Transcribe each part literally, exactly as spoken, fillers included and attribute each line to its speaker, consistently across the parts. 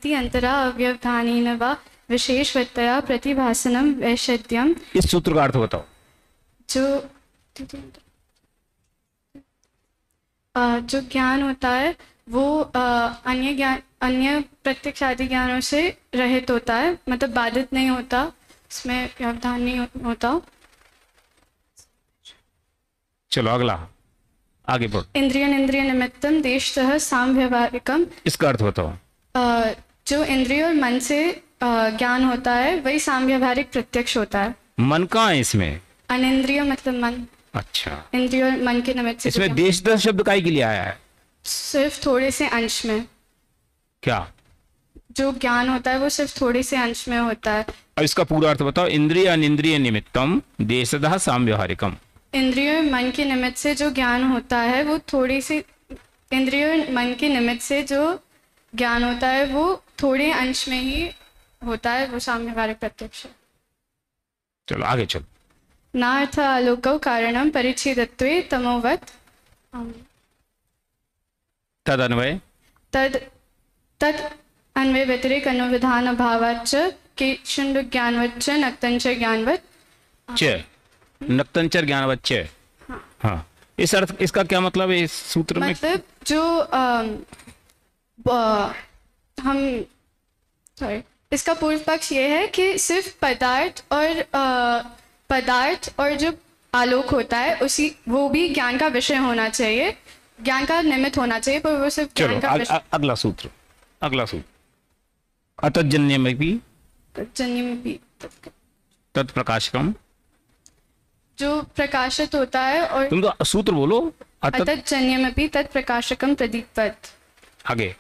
Speaker 1: अति अंतरा अव्यवधानेन वा विशेषवत्तया प्रतिभासनम वैषद्यम।
Speaker 2: इस सूत्र का अर्थ बताओ।
Speaker 1: जो आ, जो ज्ञान होता है वो आ, अन्य ज्ञान अन्य प्रत्यक्ष आदि ज्ञानों से रहित होता है, मतलब बाधित नहीं होता, इसमें व्यवधान नहीं होता।
Speaker 2: चलो अगला, आगे बढ़ो।
Speaker 1: इंद्रिय इंद्रिय निमित्तम देशतः साम्यवहारिकम।
Speaker 2: इसका अर्थ बताओ।
Speaker 1: आ, जो इंद्रिय और मन से आ, ज्ञान होता है वही साम्यवहारिक प्रत्यक्ष होता है।
Speaker 2: मन कहाँ है इसमें?
Speaker 1: अनिंद्रिय मतलब मन।
Speaker 2: अच्छा,
Speaker 1: इंद्रिय और मन के निमित्त से
Speaker 2: इसमें देशतः शब्द काहे के लिए आया है?
Speaker 1: सिर्फ थोड़े से अंश में।
Speaker 2: क्या
Speaker 1: जो ज्ञान होता है वो सिर्फ थोड़े से अंश में होता है।
Speaker 2: अब इसका पूरा अर्थ बताओ। इंद्रिय अनिंद्रिय निमित्तम देशतः साम्यवहारिकम।
Speaker 1: इंद्रिय और मन के निमित्त से जो ज्ञान होता है वो थोड़ी सी, इंद्रिय और मन के निमित्त से जो ज्ञान होता है वो थोड़े अंश में ही होता है, वो साम्यवहारिक प्रत्यक्ष है।
Speaker 2: चलो आगे चलो।
Speaker 1: नार्थ आलोकौ कारणम परिच्छेदत्वे तमोवत्
Speaker 2: तद अन्वय
Speaker 1: तद तद अन्वय व्यतिरेक अनुविधान अभावाच्च केशुंड ज्ञानवच्च नक्तंच ज्ञानवत्
Speaker 2: च नक्तंचर ज्ञानवत् च। हाँ, इस अर्थ, इसका क्या मतलब है इस सूत्र में?
Speaker 1: मतलब जो आ, ब, हम सॉरी इसका पूर्व पक्ष ये है कि सिर्फ पदार्थ और आ, पदार्थ और जो आलोक होता है उसी वो भी ज्ञान का विषय होना चाहिए, ज्ञान का निमित्त होना चाहिए, पर वो सिर्फ ज्ञान का विषय।
Speaker 2: अग, अगला सूत्र, अगला सूत्र। अतज्जन्यमपि
Speaker 1: जन्यमपि
Speaker 2: तत्प्रकाशकम।
Speaker 1: जो प्रकाशित होता है और
Speaker 2: तुम तो सूत्र बोलो। अतत
Speaker 1: अतज्जन्यमपि तत्प्रकाशकम प्रदीप्तवत्।
Speaker 2: आगे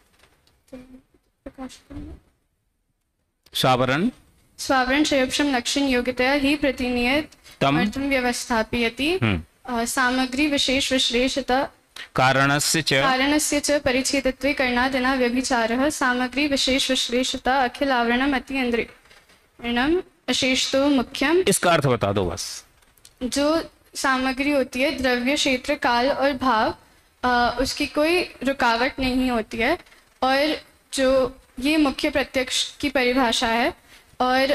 Speaker 2: स्वावरण
Speaker 1: स्वावरण शयोपशम लक्षण योग्यतया ही प्रतिनियत
Speaker 2: तम
Speaker 1: अर्थम व्यवस्थापयति।
Speaker 2: हम्म।
Speaker 1: सामग्री विशेष विश्लेषता
Speaker 2: कारणस्य च
Speaker 1: कारणस्य च परिच्छेदत्वे कर्णादिना व्यभिचारः। सामग्री विशेष विश्लेषता अखिल आवरणम अति इंद्रियणम अशेषतो मुख्यम।
Speaker 2: इसका अर्थ बता दो बस।
Speaker 1: जो सामग्री होती है, द्रव्य क्षेत्र काल और भाव, आ, उसकी कोई रुकावट नहीं होती है, और जो ये मुख्य प्रत्यक्ष की परिभाषा है। और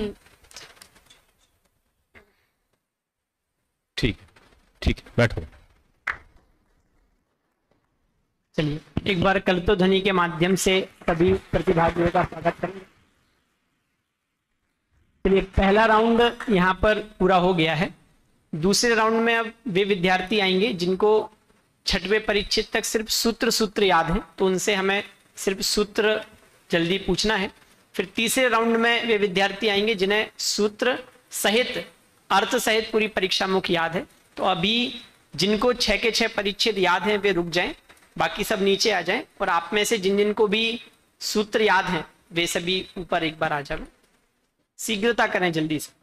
Speaker 2: ठीक ठीक है, बैठो।
Speaker 3: चलिए एक बार कल्पित ध्वनि के माध्यम से सभी प्रतिभागियों का स्वागत करेंगे। चलिए पहला राउंड यहाँ पर पूरा हो गया है। दूसरे राउंड में अब वे विद्यार्थी आएंगे जिनको छठवें परिच्छेद तक सिर्फ सूत्र सूत्र याद है, तो उनसे हमें सिर्फ सूत्र जल्दी पूछना है। फिर तीसरे राउंड में वे विद्यार्थी आएंगे जिन्हें सूत्र सहित अर्थ सहित पूरी परीक्षा मुख याद है। तो अभी जिनको छह के छह परिच्छेद याद हैं वे रुक जाएं, बाकी सब नीचे आ जाएं, और आप में से जिन जिन को भी सूत्र याद हैं वे सभी ऊपर एक बार आ जाएं। शीघ्रता करें जल्दी से।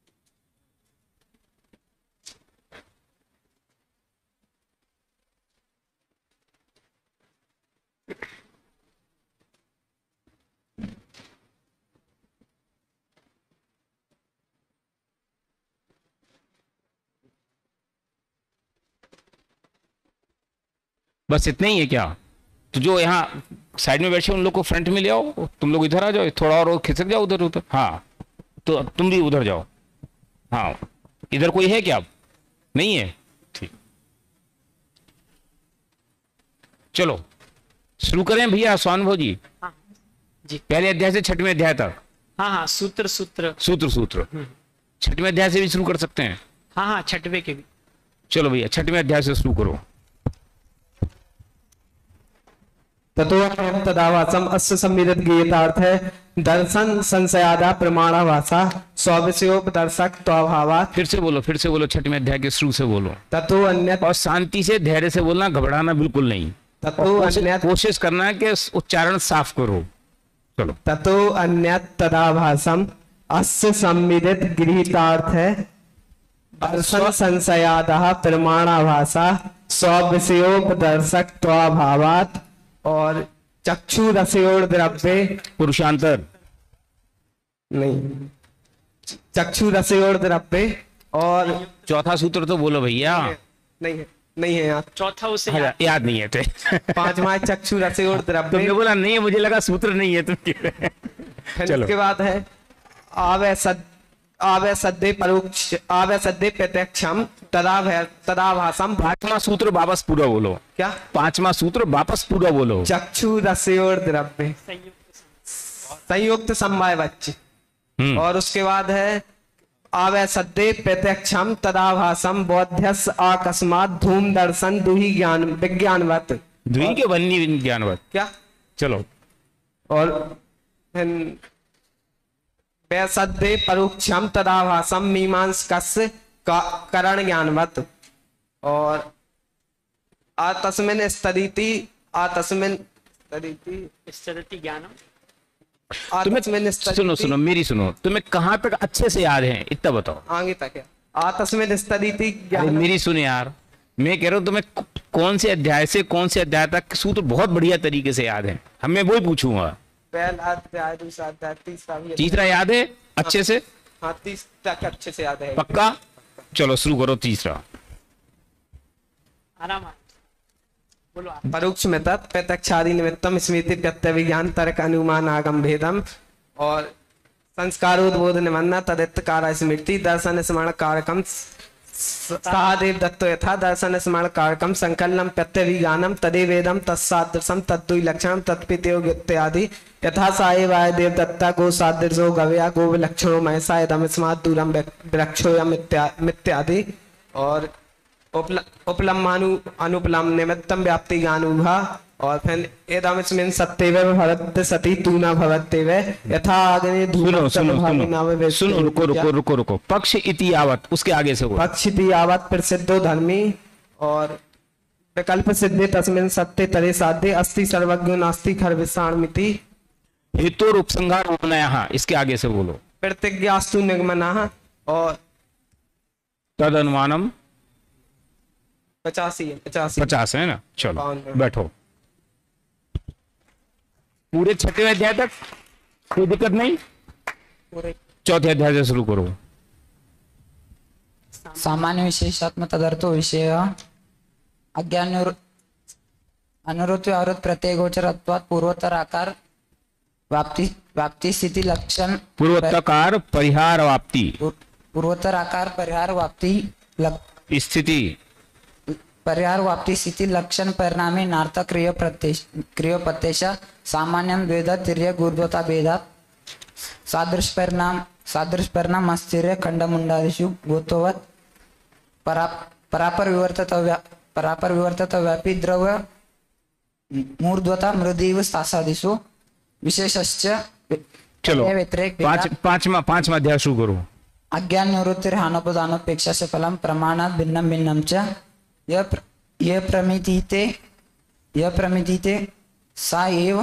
Speaker 2: बस इतना ही है क्या? तो जो यहाँ साइड में बैठे उन लोग को फ्रंट में ले आओ, तुम लोग इधर आ जाओ, थोड़ा और खिसक जाओ उधर उधर। हाँ, तो तुम भी उधर जाओ। हाँ, इधर कोई है क्या? नहीं है, ठीक। चलो शुरू करें भैया स्वानुभव जी।
Speaker 3: हाँ जी,
Speaker 2: पहले अध्याय से छठवें अध्याय तक।
Speaker 3: हाँ हाँ, सूत्र सूत्र
Speaker 2: सूत्र सूत्र छठवें अध्याय से भी शुरू कर सकते हैं।
Speaker 3: हाँ हाँ, छठवें के भी।
Speaker 2: चलो भैया छठवें अध्याय से शुरू करो।
Speaker 4: ततो तदावासम अस्य सम्मिलित गीतार्थ है दर्शन संशयादा प्रमाणावासा स्वविषयोपदर्शक त्वभावात्।
Speaker 2: फिर से बोलो, फिर से बोलो, छठवें अध्याय के शुरू से बोलो।
Speaker 4: ततो अन्य,
Speaker 2: और शांति से धैर्य से बोलना, घबराना बिल्कुल नहीं।
Speaker 4: ततो अन्य,
Speaker 2: कोशिश करना है कि उच्चारण साफ करो। चलो।
Speaker 4: ततो अन्य तदाभासम अस्य सम्मिलित गृहीतार्थ है दर्शन संशयादा प्रमाणाभासा स्वविषयोपदर्शक त्वभावात्। और चक्षु रसयोर द्रव्य
Speaker 2: पुरुषांतर
Speaker 4: नहीं, चक्षु रसयोर द्रव्य। और
Speaker 2: चौथा सूत्र तो बोलो भैया।
Speaker 4: नहीं है, नहीं है याद।
Speaker 3: चौथा उसे
Speaker 2: हाँ,
Speaker 3: याद-
Speaker 2: याद नहीं है थे
Speaker 4: पांचवा है चक्षु रसयोर
Speaker 2: तुमने
Speaker 4: द्रव्य।
Speaker 2: बोला नहीं है, मुझे लगा सूत्र नहीं है तुम कह रहे हैं।
Speaker 4: फिर
Speaker 2: चलो।
Speaker 4: इसके बाद है आवे सद आवे सद्दे परोक्ष आवे सद्दे प्रत्यक्षम तदा भय- तदा भाषम।
Speaker 2: पांचवा सूत्र वापस पूरा बोलो।
Speaker 4: क्या?
Speaker 2: पांचवा सूत्र वापस पूरा बोलो।
Speaker 4: चक्षु रसयोर द्रव्य संयुक्त समवाय बच्चे।
Speaker 2: हम्म।
Speaker 4: और उसके बाद है आवे सद्दे प्रत्यक्षम तदाभासम बोध्यस अकस्मात धूम दर्शन दुही ज्ञान विज्ञानवत।
Speaker 2: द्वि के वन्य विज्ञानवत।
Speaker 4: क्या?
Speaker 2: चलो।
Speaker 4: और फिर वैसद्दे परोक्षम तदाभासम मीमांसकस्य का- करण ज्ञानवत। और आतस्मिन स्तदिति आतस्मिन स्तदिति
Speaker 3: स्थिति ज्ञानम।
Speaker 2: तुम्हें
Speaker 4: आतस्मिन स्तदिति
Speaker 2: सुनो सुनो मेरी सुनो, तुम्हें कहाँ तक अच्छे से याद है इतना बताओ।
Speaker 4: आगे तक है आतस्मिन स्तदिति
Speaker 2: अरे
Speaker 4: ज्ञान।
Speaker 2: मेरी सुन यार, मैं कह रहा हूँ तुम्हें कौन से अध्याय से कौन से अध्याय तक सूत्र बहुत बढ़िया तरीके से याद है। हम मैं वही पूछूंगा।
Speaker 4: पहला अध्याय दूसरा अध्याय तीसरा भी।
Speaker 2: तीसरा याद है अच्छे से?
Speaker 4: हाँ तीस तक अच्छे से याद है।
Speaker 2: पक्का? चलो शुरू करो तीसरा।
Speaker 3: आराम आराम। बोलो आप।
Speaker 4: परोक्ष में तत् प्रत्यक्षादि निमित्तम स्मृति प्रत्यय विज्ञान तर्क अनुमान आगम भेदम। और संस्कारोद्बोध निमन्ना तदित्कार स्मृति दर्शन स्मरण कारकम सहादेव दत्तो यथा दर्शन स्मरण कारकम संकलनम प्रत्यय विज्ञानम तदे वेदम तत्सादृशम तद्दुई लक्षणम तत्पितयोग इत्यादि यथा साये वाय देव दत्ता गो सादृशो गवया गो विलक्षणो महसा यदम स्मात् दूरम वृक्षोयम इत्यादि। और उपल उपलम्बानु अनुपलम निमित्तम व्याप्ति ज्ञानुभा। और फिर एदमस्मिन् सत्येव भवत् सती तू न भवत्येव यथा अग्नि
Speaker 2: सुनो
Speaker 4: धूमं
Speaker 2: सुनो
Speaker 4: तद्भाविनाव
Speaker 2: सुनो सुनो रुको रुको रुको रुको पक्ष इति यावत, उसके आगे से बोलो।
Speaker 4: पक्षिति यावत् प्रसिद्धो धर्मी। और विकल्प सिद्धे तस्मिन् सत्य तरे साध्य अस्ति सर्वज्ञो नास्ति खर्विषाणमिति।
Speaker 2: हेतु और उपसंहार होना यहाँ, इसके आगे से बोलो।
Speaker 4: प्रतिज्ञास्तु निगमनः। और
Speaker 2: तद अनुमानम
Speaker 4: पचासी है पचासी
Speaker 2: पचास है ना। चलो
Speaker 4: बावन।
Speaker 2: बैठो। पूरे छठे अध्याय तक कोई दिक्कत नहीं।
Speaker 4: पूरे
Speaker 2: चौथे अध्याय से शुरू करो।
Speaker 5: सामान्य विशेषात्म तदर्थो विषय अज्ञान अनुरोध आवृत प्रत्यय गोचर अथवा पूर्वोत्तर आकार व्याप्ति व्याप्ति स्थिति लक्षण
Speaker 2: पूर्वोत्तर परिहार वाप्ति
Speaker 5: पूर्वोत्तर आकार परिहार व्याप्ति लक-
Speaker 2: स्थिति
Speaker 5: परिहार वाप्ति स्थिति लक्षण परिणामी नार्थ क्रिय प्रत्येश क्रिय प्रत्येश सामान्यम द्वेधा तिर्य गुरुद्वता भेदात सादृश परिणाम सादृश परिणाम अस्थिर्य खंडमुंडादिषु गोतोवत परा परापर विवर्तत व्या परापर विवर्तत व्यापी द्रव्य मूर्ध्वता मृदीव सासादिषु विशेषश्च
Speaker 2: चलो
Speaker 5: व्यतिरेक
Speaker 2: पांच पांचवा पांचवा अध्याय शुरू करो।
Speaker 5: अज्ञान निवृत्तिर हानोपदानोपेक्षा से फलम प्रमाणात भिन्नम भिन्नम च यह प्र, यह प्रमितीते यह प्रमितीते सा एव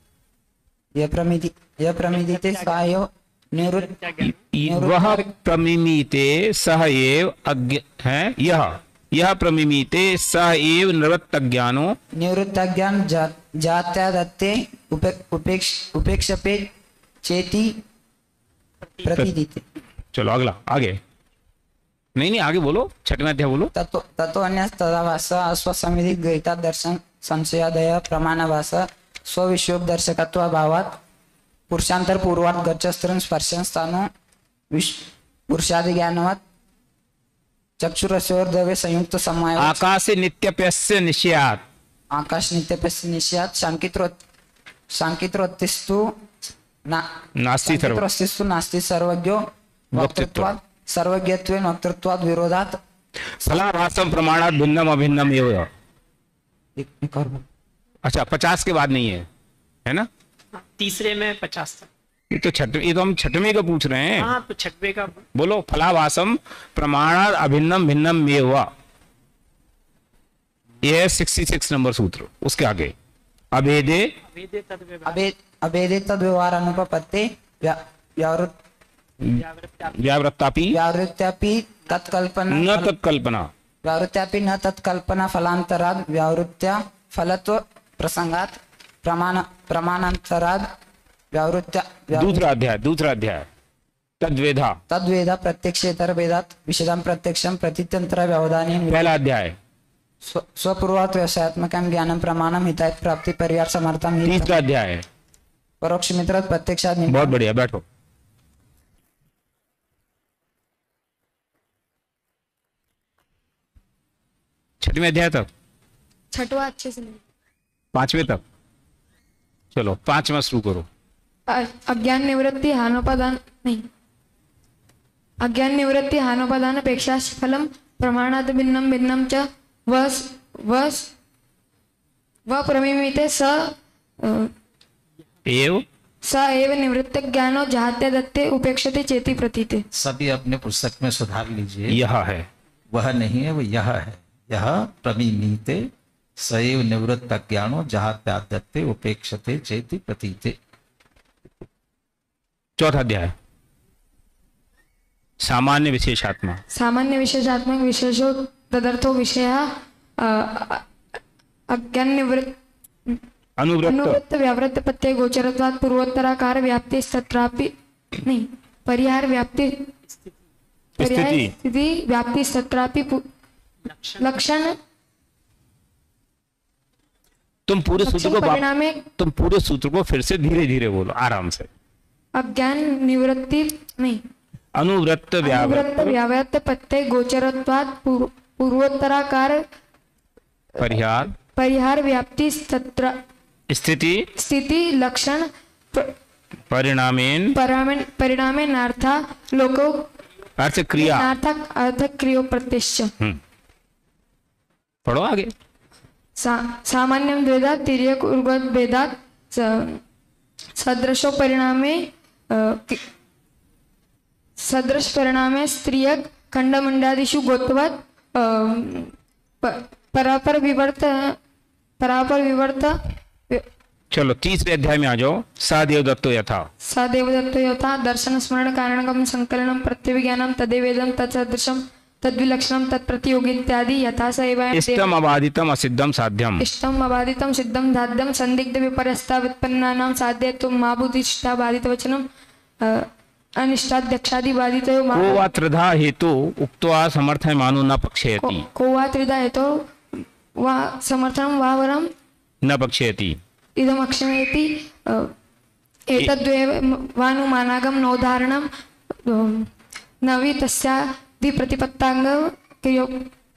Speaker 5: यह प्रमिति यह प्रमितीते सा एव निवृत्त
Speaker 2: वह प्रमिमीते सह एव अज्ञ है यह यह प्रमिमीते सह एव निवृत्त ज्ञानो
Speaker 5: निवृत्त ज्ञान जा, जात्यादत्ते उपे, उपेक्ष उपेक्षपे चेति प्रतीदीते।
Speaker 2: चलो अगला आगे। नहीं नहीं आगे बोलो, छठवें अध्याय बोलो।
Speaker 5: ततो ततो अन्य तदाभास अस्वसमिति गृहीता दर्शन संशयादय प्रमाणभास स्वविश्वोपदर्शकत्व भावात पुरुषांतर पूर्वात गच्छस्त्रं स्पर्शन स्थानो पुरुषादि ज्ञानवत चक्षुरस्योर देवे संयुक्त समय
Speaker 2: आकाशे नित्यप्यस्य निश्चयात्
Speaker 5: आकाश नित्य निश्चयात सांकित्र सांकित्रोत्तिस्तु ना
Speaker 2: नास्ति सर्व
Speaker 5: सांकित्रोत्तिस्तु नास्ति सर्वज्ञो वक्तृत्वात् सर्वज्ञत्वेन वक्तृत्वात् विरोधात्
Speaker 2: फलाभासम प्रमाणात भिन्नम अभिन्नम एव।
Speaker 5: एक और बोल।
Speaker 2: अच्छा पचास के बाद नहीं है, है ना?
Speaker 3: तीसरे में पचास तक।
Speaker 2: ये तो छठ ये तो हम छठवें का पूछ रहे हैं।
Speaker 3: हाँ तो छठवे का
Speaker 2: बोलो फलाभासम प्रमाणात अभिन्नम भिन्नम एव। ये है सिक्सटी सिक्स नंबर सूत्र। उसके आगे अभेदे
Speaker 3: वेदे तद व्यवहार
Speaker 5: अभेद अभेदे तद व्यवहार अनुपपत्ते व्या- व्यावृत
Speaker 3: व्यावृत्ति
Speaker 2: व्यावृत्तापि
Speaker 5: व्यावृत्यापि तत्कल्पना
Speaker 2: न तत्कल्पना
Speaker 5: व्यावृत्यापि न तत्कल्पना फलांतराद व्यावृत्या फलत्व प्रसंगात प्रमाण प्रमाणांतराद व्यावृत्या व्यावृ-
Speaker 2: दूसरा अध्याय दूसरा अध्याय तद्वेधा
Speaker 5: तद्वेदा प्रत्यक्षेतर वेदात विशदम प्रत्यक्षम प्रतितंत्र व्यवधानी
Speaker 2: पहला अध्याय
Speaker 5: स्व स्वपूर्वात् व्यवसायात्मकं ज्ञानं प्रमाणम हितायत प्राप्ति परिहार समर्थम हित
Speaker 2: तीसरा अध्याय है।
Speaker 5: परोक्ष मित्र प्रत्यक्षात् निमित्तम।
Speaker 2: बहुत बढ़िया, बैठो। छठवें अध्याय तक,
Speaker 1: छठवा अच्छे से नहीं।
Speaker 2: पांचवें तक, चलो पांचवा शुरू करो।
Speaker 1: अ- अज्ञान निवृत्ति हानोपादान नहीं, अज्ञान निवृत्ति हानोपादान अपेक्षा फलम प्रमाणात भिन्नम भिन्नम च वस वस व प्रमिमिते स अ,
Speaker 2: एव
Speaker 1: स एव निवृत्त ज्ञानो जहाते दत्ते उपेक्षते चेति प्रतीते।
Speaker 6: सभी अपने पुस्तक में सुधार लीजिए।
Speaker 2: यह है।
Speaker 6: वह नहीं है, वो यह है। यह प्रमीमीते सैव निवृत्त ज्ञानो जहाँ त्याद्यते उपेक्षते चेति प्रतीते।
Speaker 2: चौथा अध्याय, सामान्य विशेषात्मा।
Speaker 1: सामान्य विशेषात्मक विशेषो तदर्थो विषय अज्ञान निवृत्त
Speaker 2: अनुवृत्त
Speaker 1: अनुवृत्त व्यावृत्त प्रत्यय गोचरत्वात् पूर्वोत्तराकार व्याप्ति तत्रापि नहीं परिहार व्याप्ति पर्याय
Speaker 2: स्थिति।
Speaker 1: स्थिति व्याप्ति तत्रापि पु- लक्षण
Speaker 2: तुम पूरे सूत्र
Speaker 1: लक्षण
Speaker 2: को वाप-
Speaker 1: परिणामे
Speaker 2: तुम पूरे सूत्र को फिर से धीरे धीरे बोलो, आराम से।
Speaker 1: अज्ञान निवृत्ति नहीं
Speaker 2: अनुवृत्त
Speaker 1: अनुवृत्त
Speaker 2: व्यावृत्त
Speaker 1: व्यावृत्त प्रत्यय गोचरत्वात् पूर्व- पूर्वोत्तराकार
Speaker 2: परिहार
Speaker 1: परिहार व्याप्ति तत्र
Speaker 2: स्थिति
Speaker 1: स्थिति लक्षण प-
Speaker 2: परिणामेन
Speaker 1: परिणामे परिणामे नार्था लोको
Speaker 2: अर्थ क्रिया।
Speaker 1: नार्थक अर्थक क्रियो प्रत्यक्ष
Speaker 2: हम्म, पढ़ो आगे।
Speaker 1: सा, सामान्यं द्वेदात् तिर्यक उर्वत् भेदात् स- सदृशो परिणामे अ, कि- सदृश परिणामे स्त्रियक खंडमंडादिषु गोत्वत् अ, प- परापर विवर्त परापर विवर्त
Speaker 2: चलो तीसरे अध्याय में आ जाओ। सा देवदत्तो यथा।
Speaker 1: स देवदत्तो यथा दर्शन स्मरण कारणकम संकलनम प्रत्यभिज्ञानम तदेवेदम तत्सदृशम तद्विलक्षणम तत्प्रतियोगी इत्यादि यथा स एव
Speaker 2: इष्टम अबाधितम असिद्धम साध्यम।
Speaker 1: इष्टम अबाधितम सिद्धम धाद्यम संदिग्ध विपर्यस्ता व्युत्पन्नानां साध्यत्वं मा बुद्धिष्ठा बाधितवचनम अ, अनिष्टाध्यक्षादि बाधितो मा
Speaker 2: को वा त्रिधा हेतु उक्त्वा समर्थय मानो न पक्षयति।
Speaker 1: को- को वा त्रिधा हेतो वा समर्थनं वा वरम
Speaker 2: न पक्षयति।
Speaker 1: इदम अक्षमेति अ, एतद्वेव वानुमानागम नोदाहरणम नवि तस्या विप्रतिपत्तांग क्रियो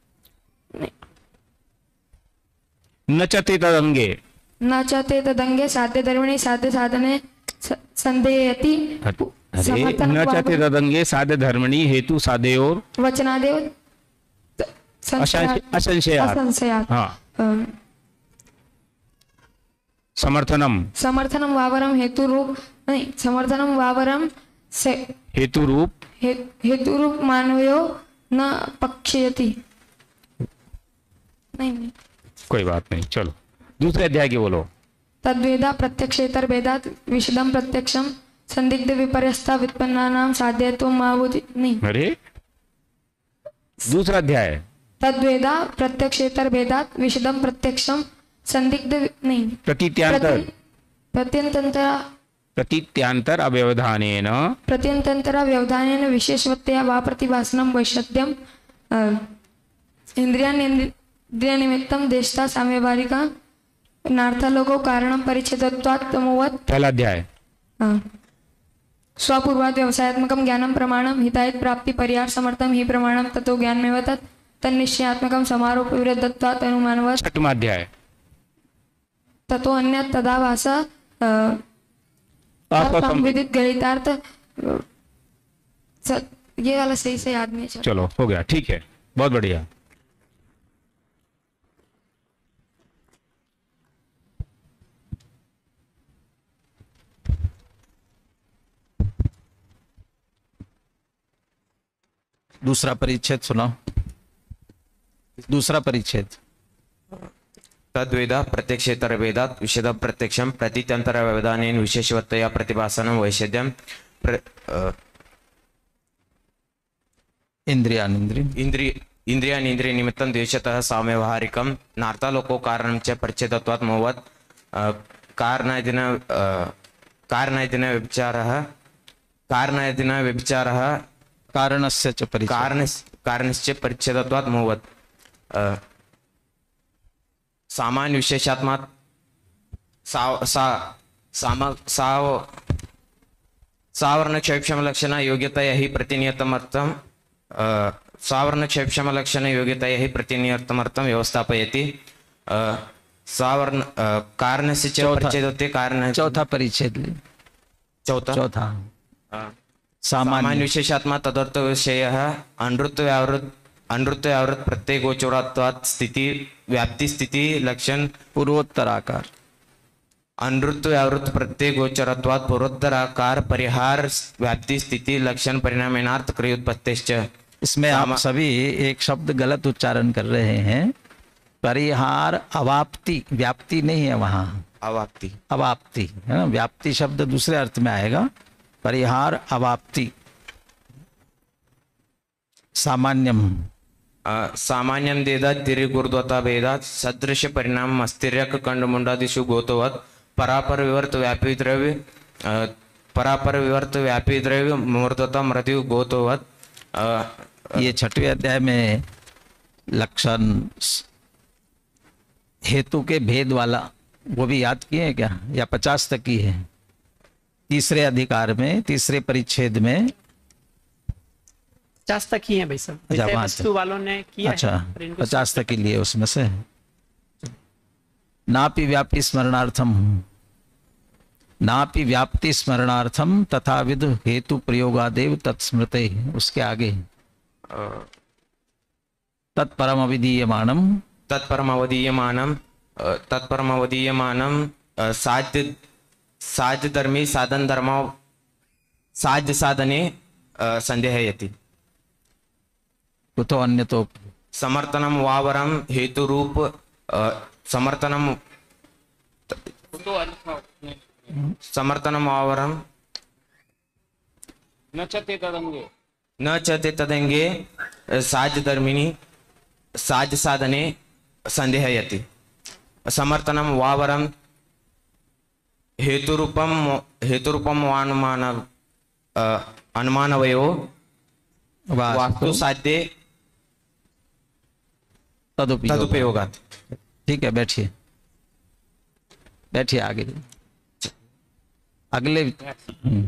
Speaker 2: न चते तदंगे।
Speaker 1: न चाहते तदंगे साध्य धर्मिणी साध्य साधने स- संदेयति
Speaker 2: अरे
Speaker 1: समर्थनं
Speaker 2: न
Speaker 1: वा
Speaker 2: चते तदंगे साध्य धर्मणि हेतु साधयोर
Speaker 1: वचनादेव त- संशयात्-
Speaker 2: असंशय- असंशयात्।
Speaker 1: असंशयात्।
Speaker 2: हाँ।
Speaker 1: अम,
Speaker 2: समर्थनम
Speaker 1: समर्थनं वावरम हेतु रूप नहीं समर्थनं वावरम से
Speaker 2: हेतु रूप
Speaker 1: हे, हेतु रूप मानवयो न पक्षयति नहीं नहीं
Speaker 2: कोई बात नहीं। चलो दूसरे अध्याय की बोलो।
Speaker 1: तद्वेदा प्रत्यक्षेतर भेदात विशदम प्रत्यक्षम संदिग्ध विपर्यस्ता व्युत्पन्नानां साध्यत्वं मा बुद्धि नहीं
Speaker 2: अरे दूसरा अध्याय।
Speaker 1: तद्वेदा प्रत्यक्षेतर भेदात विशदम प्रत्यक्षम संदिग्ध वि- नहीं
Speaker 2: प्रतीत्यांतर
Speaker 1: प्रति- प्रत्यंतरा
Speaker 2: प्रतीत्यांतर अव्यवधानेन
Speaker 1: प्रत्यंतरा व्यवधानेन विशेषवत्तया वा प्रतिभासनं वैशद्यम इंद्रिया निमित्तं देशता साम्यवारिका नार्थलोको कारणं परिच्छेदत्वात् तमोवत्
Speaker 2: पहला अध्याय।
Speaker 1: स्वपूर्वात् व्यवसायात्मकं ज्ञानं प्रमाणं हितायत प्राप्ति परिहार समर्थम ही प्रमाणं ततो ज्ञानमेव तत् तन्निश्चयात्मकं समारोप विरुद्धत्वात् अनुमानवत्
Speaker 2: छठवां अध्याय।
Speaker 1: ततो अन्य तदाभास
Speaker 2: असंविदित।
Speaker 1: विदित गणितार्थ अ, स- ये वाला सही से याद नहीं है।
Speaker 2: चलो हो गया, ठीक है, बहुत बढ़िया।
Speaker 6: दूसरा परिच्छेद सुनाओ। दूसरा परिच्छेद।
Speaker 7: तद्वेदा प्रत्यक्षेतर वेदात विशद प्रत्यक्षम प्रतीत्यंतर व्यवधानेन विशेषवत्तया प्रतिभासनं वैशद्यम प्र, अ,
Speaker 6: इंद्रियानिंद्रिय
Speaker 7: इंद्रिय इंद्रियानिंद्रिय निमित्तं द्वेषतः साम्यवहारिकं नार्थलोको कारणं च परिच्छेदत्वात् मोहवत् अ, कारणादिन अ, कारणादिन व्यभिचारः कारणादिन व्यभिचारः
Speaker 6: कारणस्य च परिच्छेद।
Speaker 7: कारण कारणस्य परिच्छेदत्वात् मोहवत् अ, सामान्य विशेषात्मा साव सा साम साव सावर्ण क्षयक्षम लक्षण योग्यतया हि प्रतिनियतमर्थम सावर्ण क्षयक्षम लक्षण योग्यतया हि प्रतिनियतमर्थम व्यवस्थापयति सावर्ण कारणस्य च परिच्छेदोक्ते कारण
Speaker 6: चौथा परिच्छेद ले।
Speaker 7: चौथा
Speaker 6: चौथा
Speaker 7: सामान्य
Speaker 6: सामान्य
Speaker 7: विशेषात्मा तदर्थ विषयः अनृत्य व्यावृत अनृत्य व्यावृत प्रत्येक गोचरात्वात् स्थिति व्याप्ति स्थिति लक्षण
Speaker 6: पूर्वोत्तराकार
Speaker 7: अनृत्य व्यावृत प्रत्येक गोचरत्वात् पूर्वोत्तराकार परिहार व्याप्ति स्थिति लक्षण परिणामेनार्थ क्रियोत्पत्तिश्च।
Speaker 6: इसमें आप सभी एक शब्द गलत उच्चारण कर रहे हैं। परिहार अवाप्ति, व्याप्ति नहीं है वहां,
Speaker 7: अवाप्ति
Speaker 6: अवाप्ति है ना। व्याप्ति शब्द दूसरे अर्थ में आएगा। परिहार अवाप्ति सामान्यम
Speaker 7: सामान्यम देदात् तिर्यगुर्द्वता भेदात् सदृश परिणाम अस्थिर्यक कंड मुंडादिषु गोतवत् परापर विवर्त व्यापी द्रव्य परापर विवर्त व्यापी द्रव्य मूर्धता मृत्यु गोतवत्।
Speaker 6: ये छठवें अध्याय में लक्षण हेतु के भेद वाला वो भी याद किए हैं क्या, या पचास तक की है? तीसरे अधिकार में तीसरे परिच्छेद में
Speaker 3: पचास तक ही है भाई साहब,
Speaker 6: अच्छा,
Speaker 3: विषय
Speaker 6: वहाँ
Speaker 3: वस्तु
Speaker 6: तक।
Speaker 3: वालों ने किया
Speaker 6: अच्छा
Speaker 3: है, पर इनको
Speaker 6: पचास तक के लिए उसमें से नापि व्याप्ति स्मरणार्थम नापि व्याप्ति स्मरणार्थम तथा विद हेतु प्रयोगादेव तत्स्मृते। उसके आगे तत्परम अविधीयमानम
Speaker 7: तत्परम अवधीयमानम तत्परम अवधीयमानम साध्य साध्य धर्मी साधन धर्म साध्य साधने संदेहयति।
Speaker 6: कुतो अन्य तो
Speaker 7: समर्थनम वावरम हेतु रूप समर्थनम समर्थनम वावरम
Speaker 2: न चते तदंगे
Speaker 7: न चते तदंगे साध्य धर्मिणी साध्य साधने संदेहयति। समर्थनम वावरम हेतुरूपम हेतुरूपम अनुमान अनुमानवयो वास्तु साध्य
Speaker 6: तदुपयोग।
Speaker 7: तदुपयोगात्।
Speaker 6: ठीक है, बैठिए बैठिए आगे अगले हम्म।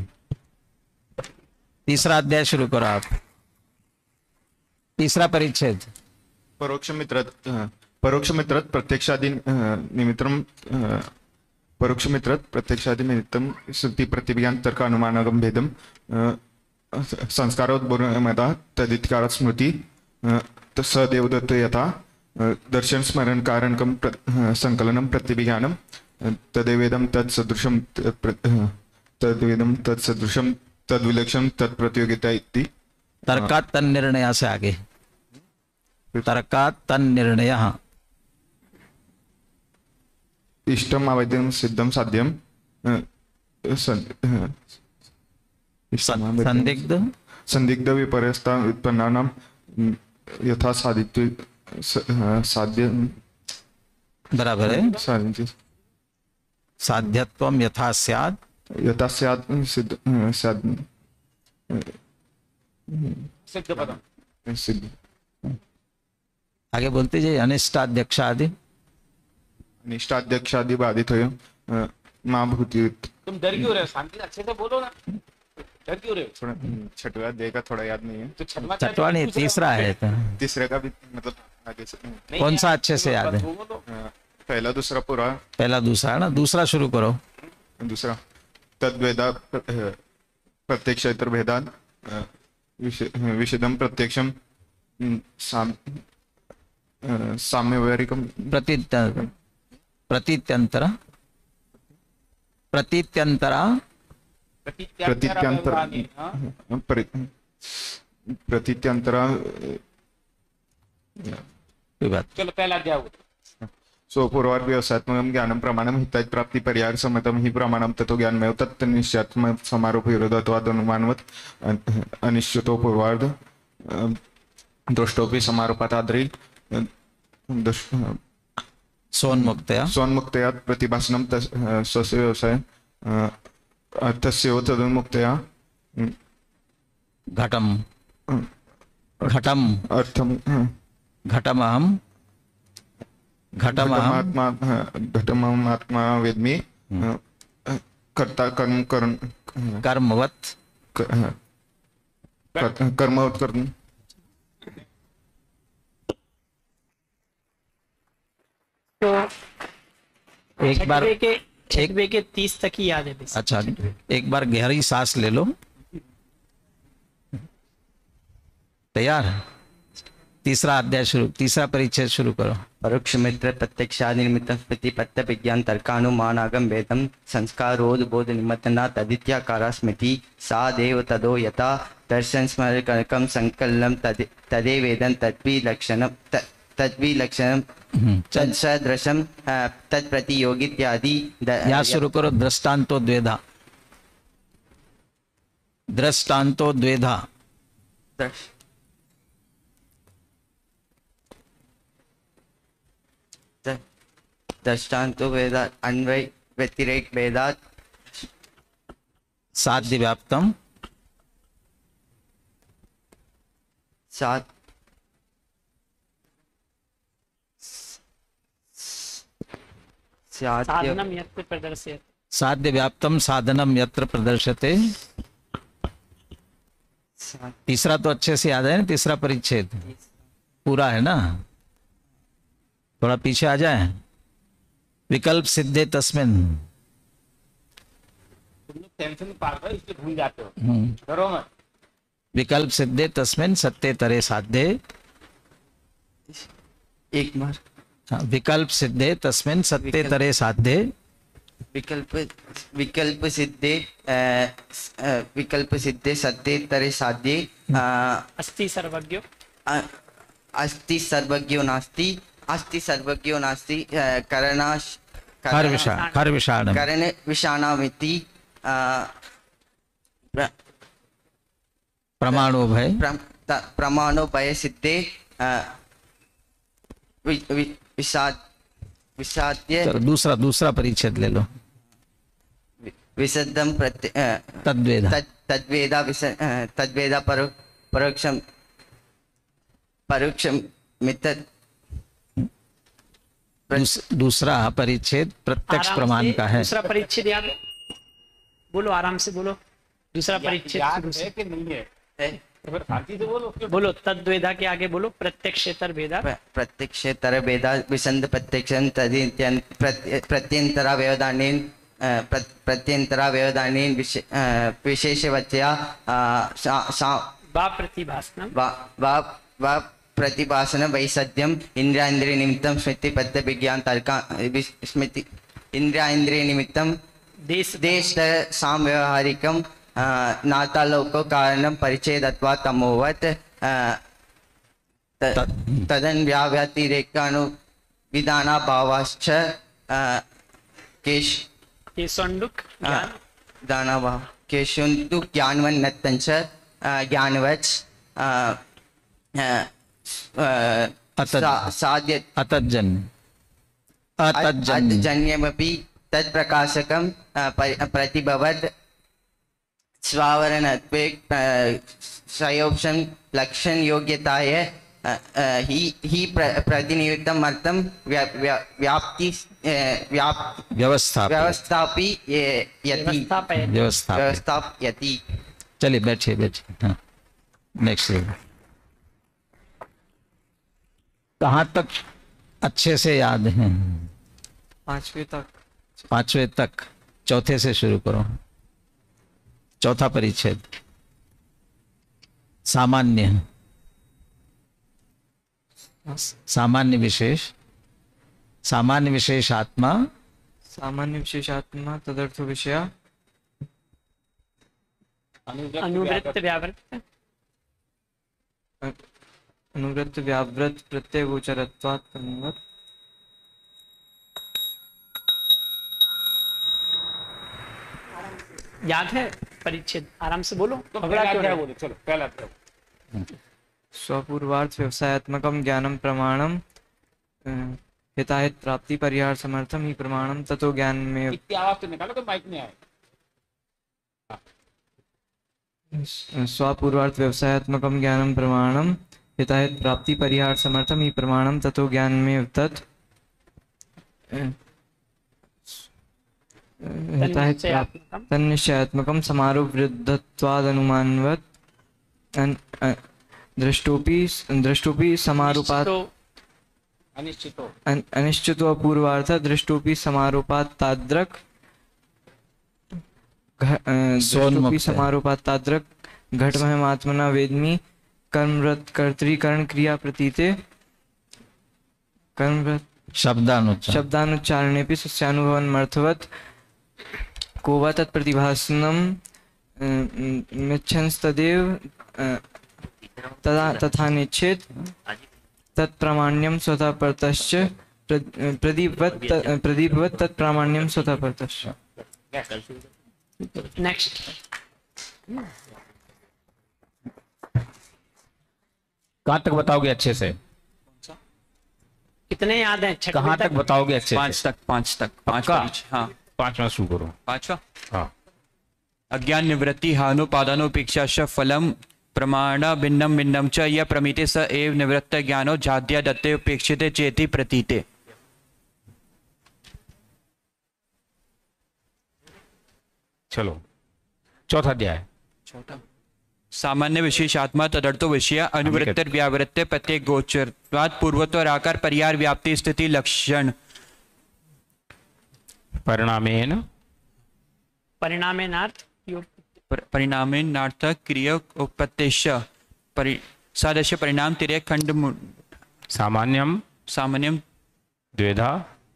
Speaker 6: तीसरा अध्याय शुरू करो आप। तीसरा परिच्छेद
Speaker 8: परोक्ष मित्र परोक्ष मित्र प्रत्यक्षादि निमित्तम परोक्ष मित्र प्रत्यक्षादि निमित्तम श्रुति प्रतिज्ञान तर्क अनुमानगम भेदम संस्कारोद्बोधनमता तदित्कार स्मृति सदेवदत्त यथा दर्शन स्मरण कारणकम संकलनम प्रतिज्ञानम तदेवेदम तत्सदृशम तद्वेदम तत्सदृशम तद्विलक्षण तत्प्रतियोगिता इति।
Speaker 6: तर्कात् तन्निर्णय से आगे तर्कात् तन्निर्णय
Speaker 8: इष्टम आवेद्यम सिद्धम साध्यम
Speaker 6: संदिग्ध
Speaker 8: संदिग्ध विपर्यस्ता उत्पन्नानां यथा साधित्व साध्य
Speaker 6: बराबर है।
Speaker 8: साध्य
Speaker 6: साध्यत्वम यथा स्यात्
Speaker 8: यथा स्यात् सिद्ध स्यात्
Speaker 2: सिद्ध पदम
Speaker 8: सिद्ध।
Speaker 6: आगे बोलते जाइए। अनिष्टाध्यक्ष आदि
Speaker 8: अनिष्टाध्यक्ष आदि बाधित हो माँ भूति।
Speaker 2: तुम डर क्यों रहे हो? शांति से अच्छे से बोलो ना, डर क्यों रहे हो?
Speaker 8: थोड़ा छठवा अध्याय का थोड़ा याद नहीं है।
Speaker 2: तो छठवा
Speaker 6: छठवा नहीं तीसरा है तो।
Speaker 8: तीसरे का भी मतलब आगे से
Speaker 2: नहीं
Speaker 6: कौन
Speaker 2: है,
Speaker 6: सा अच्छे से याद है?
Speaker 2: वो बोलो।
Speaker 8: पहला दूसरा पूरा
Speaker 6: पहला दूसरा है ना, दूसरा शुरू करो।
Speaker 8: दूसरा तद्वेदा प्रत्यक्षेतर भेदान विषदम प्रत्यक्षम साम साम्य व्यवहारिकम
Speaker 6: प्रतीत प्रतीत्यंतर प्रतीत्यंतरा
Speaker 8: प्रतीत्यांतर
Speaker 2: हाँ?
Speaker 8: प्रतीत्यांतरा
Speaker 6: कोई बात।
Speaker 2: चलो पहला अध्याय होगा।
Speaker 8: सो पूर्वार्थ व्यवसायत्मकं ज्ञानं प्रमाणं हिताय प्राप्ति परिहार सम्मतं हि प्रमाणं ततो ज्ञानमेव तत् निश्चयात्म समारोह विरोधत्वाद अनुमानवत् अनिश्चितो पूर्वार्ध दृष्टोपि समारोपाताद्रि
Speaker 6: सोन्मुक्तया
Speaker 8: सोन्मुक्तया प्रतिभासनं स्वस्य व्यवसाय अर्थस्य तदुन्मुक्तया
Speaker 6: घटम घटम
Speaker 8: अर्थम
Speaker 6: घटमहम घटम अहम
Speaker 8: घटमात्मा घटमहम आत्मा वेदमी कर्ता कर्म कर्म
Speaker 6: कर्मवत
Speaker 8: कर्मवत कर्म।
Speaker 3: तो
Speaker 6: एक बार
Speaker 3: छठवे के छठवे के तीस तक ही याद है बस।
Speaker 6: अच्छा, एक बार गहरी सांस ले लो। तैयार? तीसरा अध्याय शुरू, तीसरा परिच्छेद शुरू करो।
Speaker 9: परोक्ष मित्र प्रत्यक्षादि निमित्त प्रतिपत्त विज्ञान तर्कानुमानागम वेदम संस्कारोद बोध निमित्तना तदित्याकारा स्मृति सा देव तदो यथा दर्शन स्मरणकम संकलनम तद तदे वेदन तद्वि लक्षणम तद्वि लक्षणम तत्सदृशम तत्प्रतियोगी इत्यादि।
Speaker 6: यहाँ शुरू करो। दृष्टांतो द्वेधा, दृष्टांतो द्वेधा।
Speaker 9: दृष्टांतो वेदा अन्वय व्यतिरेक वेदात
Speaker 6: साध्य व्याप्तम
Speaker 9: सात
Speaker 3: साधनम यत्र प्रदर्शयति।
Speaker 6: साध्य व्याप्तम साधनम यत्र प्रदर्शते। तीसरा तो अच्छे से याद है ना, तीसरा परिच्छेद पूरा है ना? थोड़ा पीछे आ जाए। विकल्प सिद्धे तस्मिन।
Speaker 2: तुम लोग टेंशन में पार कर इसलिए भूल जाते हो, डरो मत।
Speaker 6: विकल्प सिद्धे तस्मिन सत्य तरे साध्ये।
Speaker 9: एक बार
Speaker 6: हाँ, विकल्प सिद्धे तस्मिन सत्य तरे साध्ये।
Speaker 9: विकल्प विकल्प सिद्धे अ, अ, विकल्प सिद्धे सत्य तरे साध्ये अ,
Speaker 3: अस्ति सर्वज्ञो
Speaker 9: अ, अस्ति सर्वज्ञो नास्ति अस्ति सर्वज्ञो नास्ति अ, करणाश
Speaker 6: हर विषा हर विषाणम
Speaker 9: करण विषाणामिति अ, प्र-
Speaker 6: प्रमाणो भय
Speaker 9: प्र- त- प्रमाणो भय सिद्धे अ, वि- वि- विषाद विषाद्य
Speaker 6: चलो दूसरा दूसरा परिच्छेद ले लो।
Speaker 9: वि- विशुद्धम प्रत्य अ,
Speaker 6: तद्वेदा
Speaker 9: तद तद्वेदा विस अ, तद्वेदा परो परोक्षम परोक्षम मित
Speaker 6: दूस, दूसरा परिच्छेद प्रत्यक्ष
Speaker 3: आराम
Speaker 6: प्रमाण
Speaker 3: से
Speaker 6: का है।
Speaker 3: दूसरा परिच्छेद याद है? बोलो आराम से बोलो। दूसरा परिच्छेद
Speaker 2: याद
Speaker 3: शुरू से।
Speaker 2: है कि नहीं है?
Speaker 9: है।
Speaker 2: तो फिर शांति से बोलो। उसके
Speaker 3: बोलो तद्वेदा के आगे बोलो प्रत्यक्षेतर भेदा।
Speaker 9: प्र- प्रत्यक्षेतर वेदा विसंध प्रत्यक्षं तदित्यं प्रत्य- प्रत्यंतरा व्यवधानेन अ, प्र- प्रत्यंतरा व्यवधानेन विशे- अ, विशेषवचया अ, सा- सा-
Speaker 3: वा प्रतिभासनम
Speaker 9: वा वा- वा प्रतिभासन वैसद्यम इंद्रियान्द्रिय निमित्तं स्मृति पद्य विज्ञान तर्का विस- स्मृति इंद्रियान्द्रिय निमित्तं
Speaker 3: देश
Speaker 9: देश साम व्यवहारिकम नातालोको कारणम परिचयदत्वा तमोवत अ, त- तदन व्याव्यतिरेकानु विधाना भावाश्च अ, केश
Speaker 3: केशोंडुक
Speaker 9: अ, दाना भाव केशुन्तु ज्ञानवन्नत्तञ्च अ, ज्ञानवच अ, अ, अ,
Speaker 6: अतद्-
Speaker 9: सा- साध्य
Speaker 6: अतज्जन्य अतज्जन्य
Speaker 9: जन्यमपि तत्प्रकाशकं अ, परि- प्रतिभवत् स्वावरणत्वे सयोक्षं लक्षण योग्यताय अ, अ, हि हि प्र- प्रतिनियुक्तम् अर्थं व्या- व्या- व्याप्ति अ, व्याप
Speaker 6: व्यवस्था
Speaker 9: व्यवस्थापि ये- यति
Speaker 3: व्यवस्थापय
Speaker 6: व्यवस्था
Speaker 9: व्यवस्थापयति।
Speaker 6: चलिए बैठिए बैठिए। हाँ नेक्स्ट। कहाँ तक अच्छे से याद है?
Speaker 4: पांचवी तक।
Speaker 6: पांचवे तक। चौथे से शुरू करो। चौथा परिच्छेद सामान्य सामान्य विशेष सामान्य विशेष आत्मा
Speaker 4: सामान्य विशेषात्मा तदर्थ विषय
Speaker 3: अनुवृत्त व्यावृत्त
Speaker 4: अनुवृत्त व्यावृत प्रत्यय गोचरत्वात् तन्वत्।
Speaker 3: याद है परिच्छेद? आराम से बोलो।
Speaker 2: तो
Speaker 3: घबरा
Speaker 2: पहला
Speaker 3: क्यों
Speaker 2: अध्याय
Speaker 3: रहे?
Speaker 2: बोलो, चलो पहला अध्याय।
Speaker 4: स्वपूर्वार्थ व्यवसायात्मकं ज्ञानं प्रमाणम अ, हिताहित प्राप्ति परिहार समर्थम ही प्रमाणम ततो ज्ञान में
Speaker 2: इतनी आवाज तो निकालो तो माइक में आए।
Speaker 4: स्वपूर्वार्थ व्यवसायात्मकं ज्ञानं प्रमाणम हिताहित प्राप्ति परिहार समर्थम ही प्रमाणम ततो ज्ञान में तत्
Speaker 3: तन्निश्चयात्मकं
Speaker 10: तन्निश्चयात्मकं समारोह विरुद्धत्वादनुमानवत् अन- अ- द्रष्टोपि द्रष्टोपि समारोपात्
Speaker 3: अनिश्चितो
Speaker 10: अन- अनिश्चितो अपूर्वार्थ दृष्टोपि समारोपात् ताद्रक घ- अ, दृष्टोपि समारोपात् ताद्रक घटमहमात्मना वेदमी कर्मरत कर्तरीकरण क्रिया प्रतीते कर्मरत
Speaker 6: शब्दानुच्चार
Speaker 10: शब्दानुच्चारणेपि सस्यानुभवन्मर्थवत् को वा तत्प्रतिभासनं मिच्छंस्तदेव तदा तथा निच्छेद तत्प्रामाण्यं स्वतः परतश्च प्र- प्रदीपवत् त- प्रदीपवत् तत्प्रामाण्यं स्वतः परतश्च।
Speaker 3: नेक्स्ट
Speaker 2: कहाँ तक बताओगे अच्छे से?
Speaker 3: कितने याद हैं? छठवीं
Speaker 2: कहाँ तक बताओगे अच्छे
Speaker 11: पांच
Speaker 2: से?
Speaker 11: तक पांच तक पांच
Speaker 2: पक्का?
Speaker 11: परीक्षा, हाँ
Speaker 2: पांचवा शुरू करो।
Speaker 11: पांचवा।
Speaker 2: हाँ
Speaker 11: अज्ञान निवृत्ति हानुपादानोपेक्षा च फलम प्रमाण भिन्नम भिन्नम च यह प्रमिते स एव निवृत्त ज्ञानो जाद्या दत्ते उपेक्षिते चेति प्रतीते।
Speaker 2: चलो चौथा अध्याय।
Speaker 11: छोटा सामान्य विशेष आत्मा तदर्थो विषय अनुवृत्त व्यावृत्त प्रत्येक गोचरवाद पूर्वत्व आकार परिहार व्याप्ति स्थिति लक्षण
Speaker 2: परिणामेन
Speaker 3: परिणामेनार्थ योग
Speaker 11: पर- परिणामेन नार्थक क्रिया उपत्तेश परि सादृश्य परिणाम तिर्यक खंड मु-
Speaker 2: सामान्यम
Speaker 11: सामान्यम
Speaker 2: द्वेधा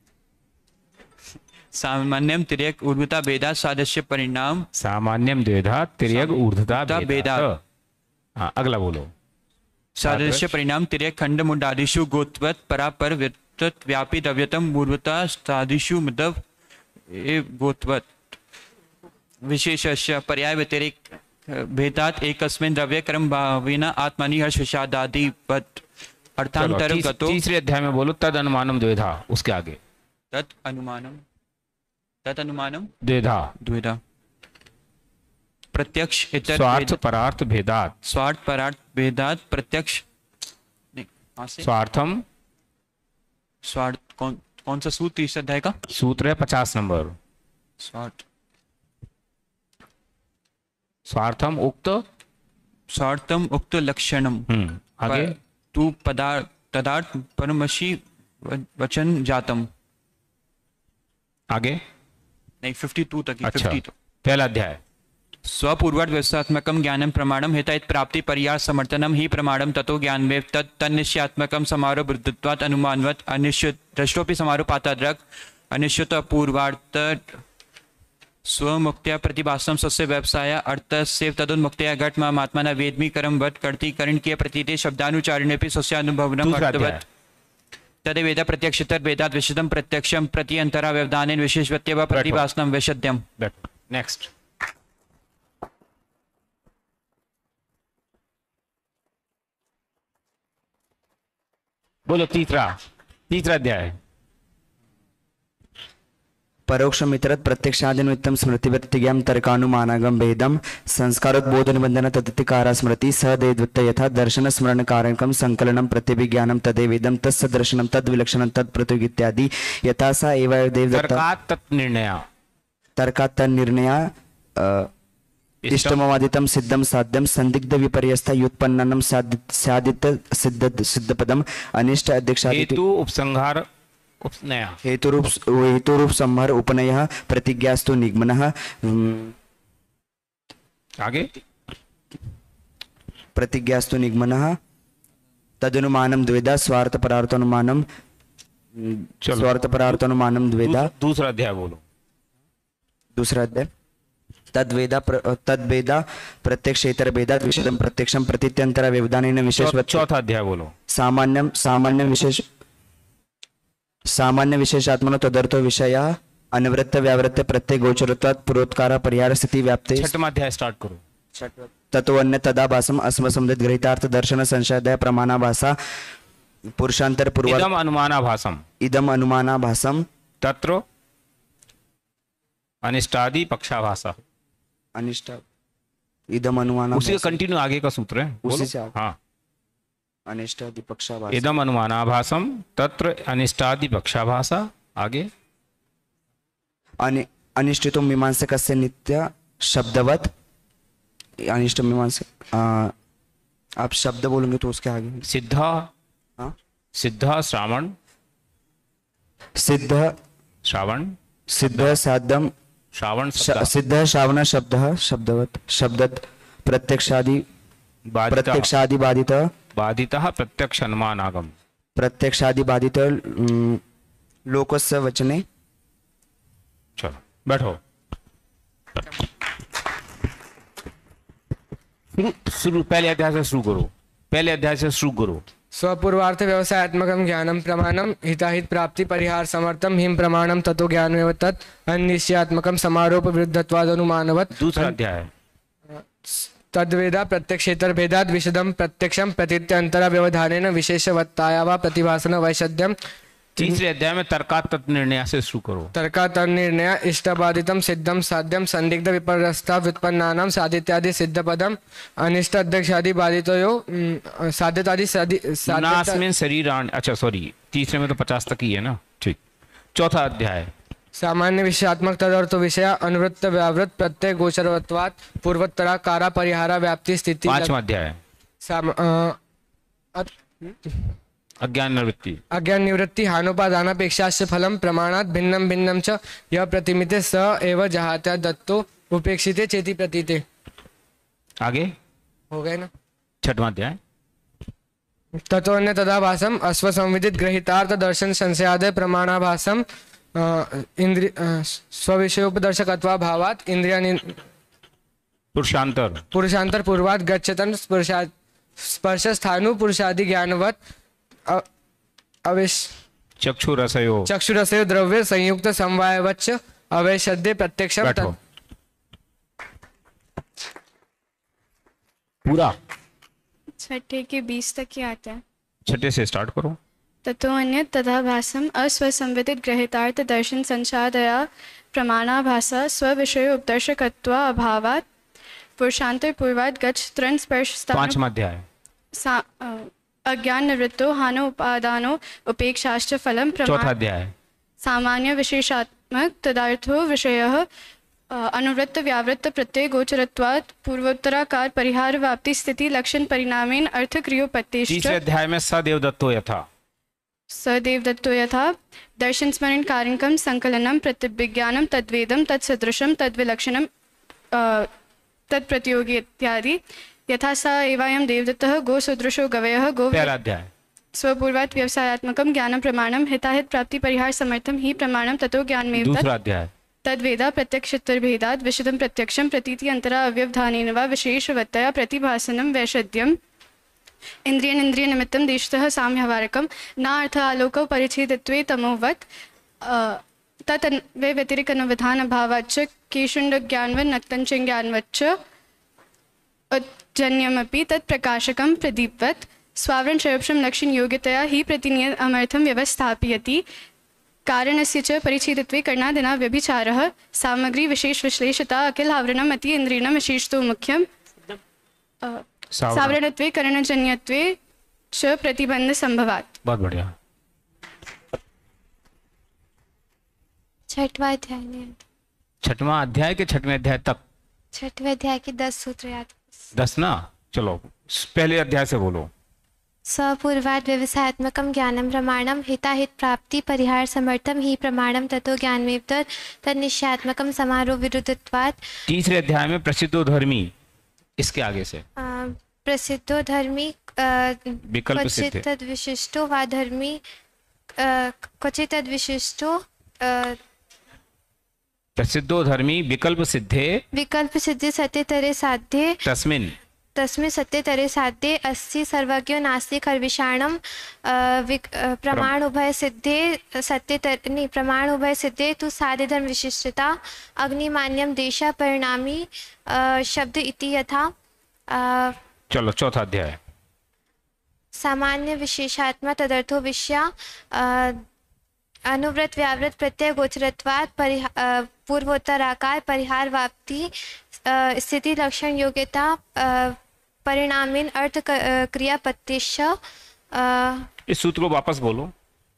Speaker 11: सामान्यम तिर्यक ऊर्ध्वता भेदा सादृश्य परिणाम
Speaker 2: सामान्यम द्वेधा तिर्यक ऊर्ध्वता
Speaker 11: ऊर्ध्वता
Speaker 2: भेदा।
Speaker 11: भेदा।
Speaker 2: हाँ अगला बोलो।
Speaker 11: सादृश्य परिणाम तिर्यक खंड मुंडादिषु गोत्वत परापर वित्तत व्यापी द्रव्यतम मूर्वता सादिषु मदव ए गोत्वत विशेषस्य पर्याय व्यतिरिक्त भेदात एकस्मिन् द्रव्य क्रम भावेन आत्मनि हर्ष विषादादि पद
Speaker 2: चलो,
Speaker 11: अर्थांतर
Speaker 2: तीस-
Speaker 11: गतो
Speaker 2: तीसरे अध्याय में बोलो तद अनुमानम द्वेधा। उसके आगे
Speaker 11: तत् अनुमानम तत् अनुमानम
Speaker 2: द्वेधा
Speaker 11: द्विधा प्रत्यक्ष इतर
Speaker 2: स्वार्थ
Speaker 11: भेद-
Speaker 2: परार्थ भेदात
Speaker 11: स्वार्थ परार्थ भेदात प्रत्यक्ष नहीं, कहाँ से?
Speaker 2: स्वार्थम
Speaker 11: स्वार्थ कौन कौन सा सूत्र इस अध्याय का?
Speaker 2: सूत्र है पचास नंबर।
Speaker 11: स्वार्थ
Speaker 2: स्वार्थम उक्त
Speaker 11: स्वार्थम उक्त लक्षणम
Speaker 2: हम्म आगे
Speaker 11: प- तू पदार्थ तदार्थ परमशी व- वचन जातम।
Speaker 2: आगे
Speaker 11: नहीं फिफ्टी टू तक ही,
Speaker 2: अच्छा
Speaker 11: फिफ्टी टू
Speaker 2: पहला अध्याय।
Speaker 11: स्वपूर्वट व्यवस्थात्मकम ज्ञानम प्रमाणम हितायत प्राप्ति पर्याय समर्थनम ही प्रमाणम ततो ज्ञान में तत् तन्निश्चयात्मकम समारोह वृद्धत्वात् अनुमानवत् अनिश्चित दृष्टोपि समारोह पाताद्रक अनिश्चित पूर्वार्थ स्वमुक्त्या प्रतिभासम सस्य व्यवसाय अर्थ से तदुन्मुक्त्या घट मात्मना वेदमी कर्म वट करती करण के प्रतीते शब्दानुचारिणे भी सस्य अनुभवनम
Speaker 2: दूसरा अध्याय।
Speaker 11: अर्थवत् तदे वेद प्रत्यक्षतर वेदात विशदम प्रत्यक्षम प्रति अंतरा व्यवधानेन विशेषवत्य व प्रतिभासनम वैशद्यम।
Speaker 2: नेक्स्ट बोलो तीसरा तीसरा अध्याय।
Speaker 9: परोक्षमितरत् प्रत्यक्षादिनिमित्तं स्मृतिवृत्तिज्ञां तर्कानुमानागम भेदं संस्कारोद्बोधनिबन्धन तदितिकारा स्मृति सदेवत्त यथा दर्शन स्मरणकारकं संकलनं प्रत्यभिज्ञानं तदेवेदं तत्सदर्शनं तद्विलक्षणं तत्प्रत्यग इत्यादि यथा सा एव देवदत्ता
Speaker 2: तर्कात् तत्निर्णया
Speaker 9: तर्कात् तन्निर्णया इष्टमवादितं सिद्धं साध्यं संदिग्ध विपर्यस्थ व्युत्पन्नं सादित सिद्ध सिद्धपदम् अनिष्ट अध्यक्षादि
Speaker 2: हेतु उपसंहार उपनया
Speaker 9: हेतुरूप हेतुरूप संहार उपनयः प्रतिज्ञास्तु निगमनः
Speaker 2: आगे
Speaker 9: प्रतिज्ञास्तु निगमनः तदनुमानं द्वेधा स्वार्थ परार्थानुमानं
Speaker 2: चलो।
Speaker 9: स्वार्थ परार्थानुमानं द्वेधा
Speaker 2: दूस- दूसरा अध्याय बोलो।
Speaker 9: दूसरा अध्याय तद्वेदा प्र- तद्वेदा प्रत्यक्षेतर भेदात विशदं प्रत्यक्षं प्रतीत्यंतर व्यवधानेन विशेष
Speaker 2: चौ- चौथा अध्याय बोलो।
Speaker 9: सामान्यं सामान्य विशेष सामान्य विशेषात्मनो तदर्थो विषय अनवृत्त व्यावृत्त प्रत्यय गोचरत्वात् पूर्वोत्कार परिहार स्थिति व्याप्ते
Speaker 2: छठवां अध्याय स्टार्ट करो।
Speaker 9: ततो अन्य तदाभासम अस्मसंदित ग्रहितार्थ दर्शन संशय प्रमाणाभासा पुरुषांतर पूर्व
Speaker 2: इदम अनुमानाभासम
Speaker 9: इदम अनुमानाभासम
Speaker 2: तत्र अनिष्टादि पक्षाभासा।
Speaker 9: अनिष्ट इदम अनुमान
Speaker 2: उसी का कंटिन्यू आगे का सूत्र है
Speaker 9: उसी
Speaker 2: बोलो।
Speaker 9: से आगे।
Speaker 2: हाँ
Speaker 9: अनिष्टादि पक्षाभास
Speaker 2: इदम अनुमानाभासम तत्र अनिष्टादि पक्षाभासा आगे
Speaker 12: अनि अनिष्टितो मीमांसकस्य नित्य शब्दवत अनिष्ट मीमांसक आ, आप शब्द बोलेंगे तो उसके आगे
Speaker 2: सिद्धा,
Speaker 12: हाँ
Speaker 2: सिद्धा श्रावण,
Speaker 12: सिद्ध
Speaker 2: श्रावण,
Speaker 12: सिद्ध साध्यम
Speaker 2: श्रावण
Speaker 12: श- सिद्ध श्रावण शब्द शब्दवत शब्दत प्रत्यक्षादि
Speaker 2: बाधितः,
Speaker 12: प्रत्यक्षादि बाधित
Speaker 2: बाधितः प्रत्यक्ष अनुमान आगम,
Speaker 12: प्रत्यक्षादि बाधित अम, लोकस्य वचने।
Speaker 2: चलो बैठो। शुरू शुरू पहले अध्याय से शुरू करो, पहले अध्याय से शुरू करो।
Speaker 4: स्वपूर्वार्थ व्यवसायात्मकं ज्ञानं प्रमाणं हिताहित प्राप्ति परिहार समर्थम हिम प्रमाणम ततो ज्ञानमेव तत् अनिश्चयात्मकं समारोप विरुद्धत्वाद अनुमानवत्।
Speaker 2: दूसरा अध्याय
Speaker 4: तद्वेदा प्रत्यक्षेतर भेदाद विशदम प्रत्यक्षम प्रतीत्य अंतरा व्यवधानेन विशेषवत्ताया वा प्रतिभासन वैषद्यम।
Speaker 2: तीसरे अध्याय में तर्कात्मक निर्णय से शुरू करो।
Speaker 4: तर्कात निर्णय इष्टबाधितम सिद्धम साध्यम संदिग्ध विपर्यस्ता व्युत्पन्नानां साधित्यादि सिद्ध पदम अनिष्ट अध्यक्षादि बाधितयो अम, साध्यतादि साधि
Speaker 2: नास में शरीरान, अच्छा सॉरी तीसरे में तो पचास तक ही है ना, ठीक। चौथा अध्याय
Speaker 4: सामान्य विषयात्मक तदर्थ विषय अनुवृत्त व्यावृत प्रत्यय गोचरवत्वात् पूर्वोत्तरा कारा परिहारा व्याप्ति स्थिति।
Speaker 2: पांचवा अध्याय
Speaker 4: साम अ, अत-
Speaker 2: अज्ञान निवृत्ति,
Speaker 4: अज्ञान निवृत्ति हानोपादानापेक्षाश्च फलम प्रमाणात् भिन्नं भिन्नं च यह प्रतिमिते स एव जहात्या दत्तो उपेक्षिते चेति प्रतीते।
Speaker 2: आगे
Speaker 4: हो गए ना।
Speaker 2: छठवां अध्याय
Speaker 4: ततोन्य तदाभासम अस्वसंविदित ग्रहितार्थ दर्शन संशयादय प्रमाणाभासम इंद्रिय स्वविषयोपदर्शकत्वा भावात् इंद्रियानि
Speaker 2: पुरुषांतर
Speaker 4: पुरुषांतर पूर्वात् गच्छतन स्पर्शा स्पर्श स्थानु पुरुषादि ज्ञानवत् अ- अवेश
Speaker 2: चक्षुरसयो,
Speaker 4: चक्षुरसयो द्रव्य संयुक्त समवायवच्च अवैषद्य प्रत्यक्षम
Speaker 2: बैठो।
Speaker 4: तत्-
Speaker 2: पूरा
Speaker 1: छठे के बीस तक ही आता है।
Speaker 2: छठे से स्टार्ट करो।
Speaker 1: ततो अन्यत् तदाभासम अस्वसंविदित ग्रहितार्थ दर्शन संसादया प्रमाणाभासा स्वविषय उपदर्शकत्वा अभावात् पुरुषांतर पूर्वात् गच्छ त्रण स्पर्श स्थान
Speaker 2: पांचवा अध्याय
Speaker 1: सा अ, अज्ञान निवृत्तो हानो उपादानो उपेक्षाश्च फलम
Speaker 2: चौथा
Speaker 1: प्रमाण
Speaker 2: अध्याय
Speaker 1: सामान्य विशेषात्मक तदार्थो विषयः अ, अनुवृत्त व्यावृत्त प्रत्यय गोचरत्वात् पूर्वोत्तराकार परिहार व्याप्ति स्थिति लक्षण परिणामेन अर्थ क्रियोपत्तिश्च।
Speaker 2: तीसरे अध्याय में सदेव दत्तो यथा
Speaker 1: सदेव दत्तो यथा दर्शन स्मरण कारकम संकलनम प्रतिविज्ञानम तद्वेदम तत्सदृशम तद्विलक्षणम अ, तत्प्रतियोगी इत्यादि यथा स एवायं देवदत्तः गो सदृशो गवयः गो
Speaker 2: पहला अध्याय
Speaker 1: स्वपूर्वात् व्यवसायात्मकं ज्ञानं प्रमाणं हिताहित प्राप्ति परिहार समर्थम ही प्रमाणं ततो ज्ञानमेव तत्
Speaker 2: दूसरा अध्याय
Speaker 1: तद्वेदा प्रत्यक्षोत्तरभेदात् विशदं प्रत्यक्षं प्रतीति अंतरा अव्यवधानेन वा विशेषवत्तया प्रतिभासनं वैषद्यम् इंद्रियन इंद्रिय निमित्तं देशतः साम्यवारकं न अर्थ आलोको परिच्छेदत्वे तमोवत् अ, तत् वे व्यतिरिक अनुविधान अभावाच्च केशुण्ड ज्ञानवन् नक्तञ्च ज्ञानवच्च जन्यमपि तत् प्रकाशकं प्रदीपवत् स्वावरण शयपशं लक्षण योग्यतया ही प्रतिनियत अमर्थं व्यवस्थापयति कारणस्य च परिच्छेदत्वे करणादिना व्यभिचारः सामग्री विशेष विश्लेषता अखिल आवरणम् अति इंद्रियणं विशेषतो मुख्यं अ, सावरणत्वे करणजन्यत्वे च प्रतिबंध संभवात्।
Speaker 2: बहुत बढ़िया।
Speaker 13: छठवा अध्याय ने
Speaker 2: छठवां अध्याय के छठवें अध्याय तक
Speaker 13: छठवें अध्याय के दस सूत्र याद।
Speaker 2: दस ना, चलो पहले अध्याय से बोलो।
Speaker 13: स्वपूर्वाद व्यवसायात्मकं ज्ञानं प्रमाणं हिताहित प्राप्ति परिहार समर्थम ही प्रमाणं ततो ज्ञानमेव तत् तन्निश्चयात्मकं समारोह विरुद्धत्वात्।
Speaker 2: तीसरे अध्याय में प्रसिद्धो धर्मी, इसके आगे से
Speaker 13: अ, प्रसिद्धो धर्मी अ,
Speaker 2: विकल्प
Speaker 13: क्वचित्
Speaker 2: सिद्धे।
Speaker 13: तद् विशिष्टो वा धर्मी अ, क्वचित् तद् विशिष्टो अ,
Speaker 2: प्रसिद्धो धर्मी विकल्प सिद्धे
Speaker 13: विकल्प सिद्धि सत्यतरे साध्ये
Speaker 2: तस्मिन्
Speaker 13: तस्मिन् सत्यतरे साध्ये अस्ति सर्वज्ञो नास्ति खर्विषाणं प्रमाण उभय सिद्धे सत्यतर नहीं प्रमाण उभय सिद्धे तु साध्य धर्म विशिष्टता अग्निमान्यम देशा परिणामी अ, शब्द इति यथा अ,
Speaker 2: चलो चौथा अध्याय
Speaker 13: सामान्य विशेषात्मा तदर्थो विषया अ, अनुव्रत व्यावृत प्रत्यय गोचरत्वात् परिहा अ, पूर्वोत्तराकार परिहार वाप्ति अ, स्थिति लक्षण योग्यता अ, परिणामीन अर्थ क- अ, क्रियापत्तिश्च अ,
Speaker 2: इस सूत्र को वापस बोलो।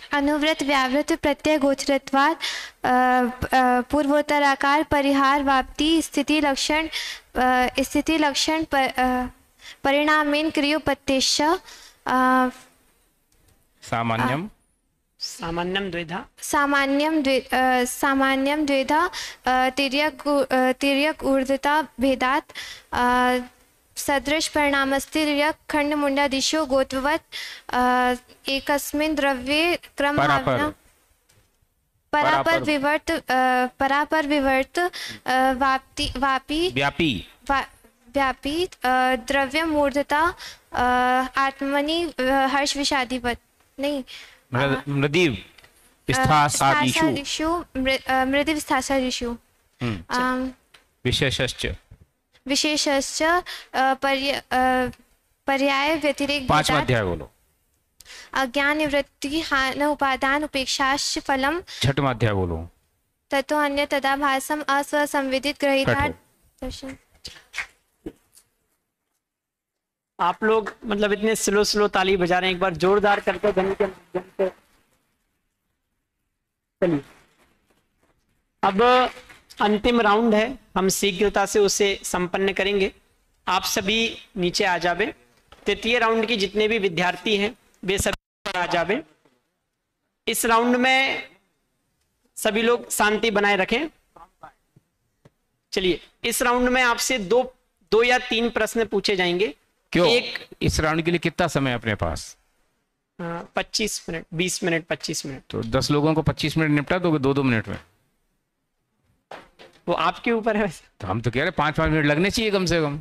Speaker 13: अनुव्रत व्यावृत प्रत्यय गोचरत्वात् अ, अ, पूर्वोत्तराकार परिहार वाप्ति स्थिति लक्षण अ, स्थिति लक्षण पर, अ, परिणामेन क्रियोपत्तेश्च अ,
Speaker 2: सामान्यम
Speaker 3: सामान्यम द्वेधा
Speaker 13: सामान्यम द्वे अ, सामान्यम द्वेधा अ, तिर्यक उ- अ, तिर्यक ऊर्ध्वता भेदात् अ, सदृश परिणामस्ति तिर्यक खंडमुंडादिशो गोत्ववत् अ, एकस्मिन् द्रव्ये क्रम
Speaker 2: परापर।
Speaker 13: भावना परापर
Speaker 2: परापर।
Speaker 13: विवर्त अ, परापर विवर्त अ, वाप्ति वापी
Speaker 2: व्यापी
Speaker 13: वा- व्यापी अ, द्रव्य मूर्धता अ, आत्मनि अ, हर्ष विषादिवत नहीं
Speaker 2: मृद- मृदीव स्थासादिषु
Speaker 13: स्थासादिषु मृ- अ, मृदिवस्थासादिषु
Speaker 2: हम्म,
Speaker 13: अम,
Speaker 2: विशेषश्च
Speaker 13: विशेषश्च अ, पर्य- अ, पर्याय व्यतिरेक
Speaker 2: पांचवा
Speaker 13: भेदात्
Speaker 2: अध्याय बोलो।
Speaker 13: अज्ञान निवृत्ति हान उपादान उपेक्षाश्च फलम
Speaker 2: छठवां अध्याय बोलो।
Speaker 13: ततो अन्य तदाभासम अस्वसंविदित ग्रहिता
Speaker 2: बैठो।
Speaker 13: दर्शन।
Speaker 3: आप लोग मतलब इतने स्लो स्लो ताली बजा रहे हैं, एक बार जोरदार करके ध्वनि के माध्यम से। चलिए अब अंतिम राउंड है, हम शीघ्रता से उसे संपन्न करेंगे। आप सभी नीचे आ जावे। तृतीय राउंड के जितने भी विद्यार्थी हैं वे सभी ऊपर आ जावे। इस राउंड में सभी लोग शांति बनाए रखें। चलिए इस राउंड में आपसे दो दो या तीन प्रश्न पूछे जाएंगे।
Speaker 2: क्यों
Speaker 3: एक
Speaker 2: इस राउंड के लिए कितना समय है अपने पास?
Speaker 3: पच्चीस मिनट बीस मिनट पच्चीस मिनट।
Speaker 2: तो दस लोगों को पच्चीस मिनट निपटा दोगे दो दो मिनट में?
Speaker 3: वो आपके ऊपर है।
Speaker 2: तो हम तो कह रहे पांच पांच मिनट लगने चाहिए कम से कम।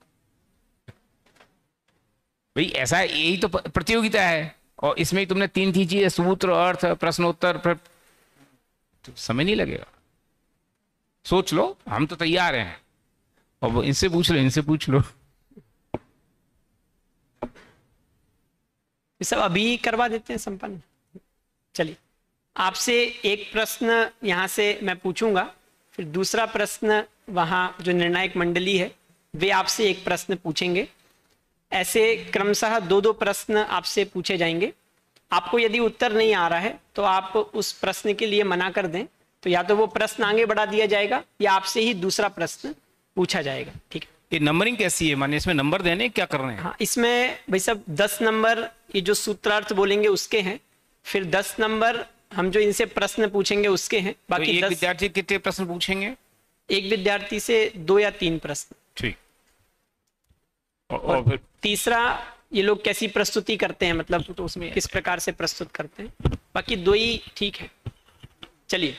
Speaker 2: भाई ऐसा है, यही तो प- प्रतियोगिता है और इसमें ही तुमने तीन थी चीजें, सूत्र, अर्थ, प्रश्नोत्तर, प्र... तो समय नहीं लगेगा। सोच लो, हम तो तैयार हैं। और वो इनसे पूछ लो, इनसे पूछ लो।
Speaker 3: ये सब अभी करवा देते हैं संपन्न। चलिए आपसे एक प्रश्न यहाँ से मैं पूछूंगा, फिर दूसरा प्रश्न वहाँ जो निर्णायक मंडली है वे आपसे एक प्रश्न पूछेंगे। ऐसे क्रमशः दो दो प्रश्न आपसे पूछे जाएंगे। आपको यदि उत्तर नहीं आ रहा है तो आप उस प्रश्न के लिए मना कर दें, तो या तो वो प्रश्न आगे बढ़ा दिया जाएगा या आपसे ही दूसरा प्रश्न पूछा जाएगा। ठीक है।
Speaker 2: ये नंबरिंग कैसी है? माने इसमें नंबर देने क्या करने हैं?
Speaker 3: हाँ, इसमें भाई सब दस नंबर ये जो सूत्रार्थ बोलेंगे उसके हैं, फिर दस नंबर हम जो इनसे प्रश्न पूछेंगे उसके हैं।
Speaker 2: तो
Speaker 3: बाकी
Speaker 2: एक
Speaker 3: दस
Speaker 2: विद्यार्थी कितने प्रश्न पूछेंगे?
Speaker 3: एक विद्यार्थी से दो या तीन प्रश्न।
Speaker 2: ठीक। और,
Speaker 3: और
Speaker 2: और फिर
Speaker 3: तीसरा ये लोग कैसी प्रस्तुति करते हैं, मतलब तो उसमें किस प्रकार से प्रस्तुत करते हैं। बाकी दो ही ठीक है। चलिए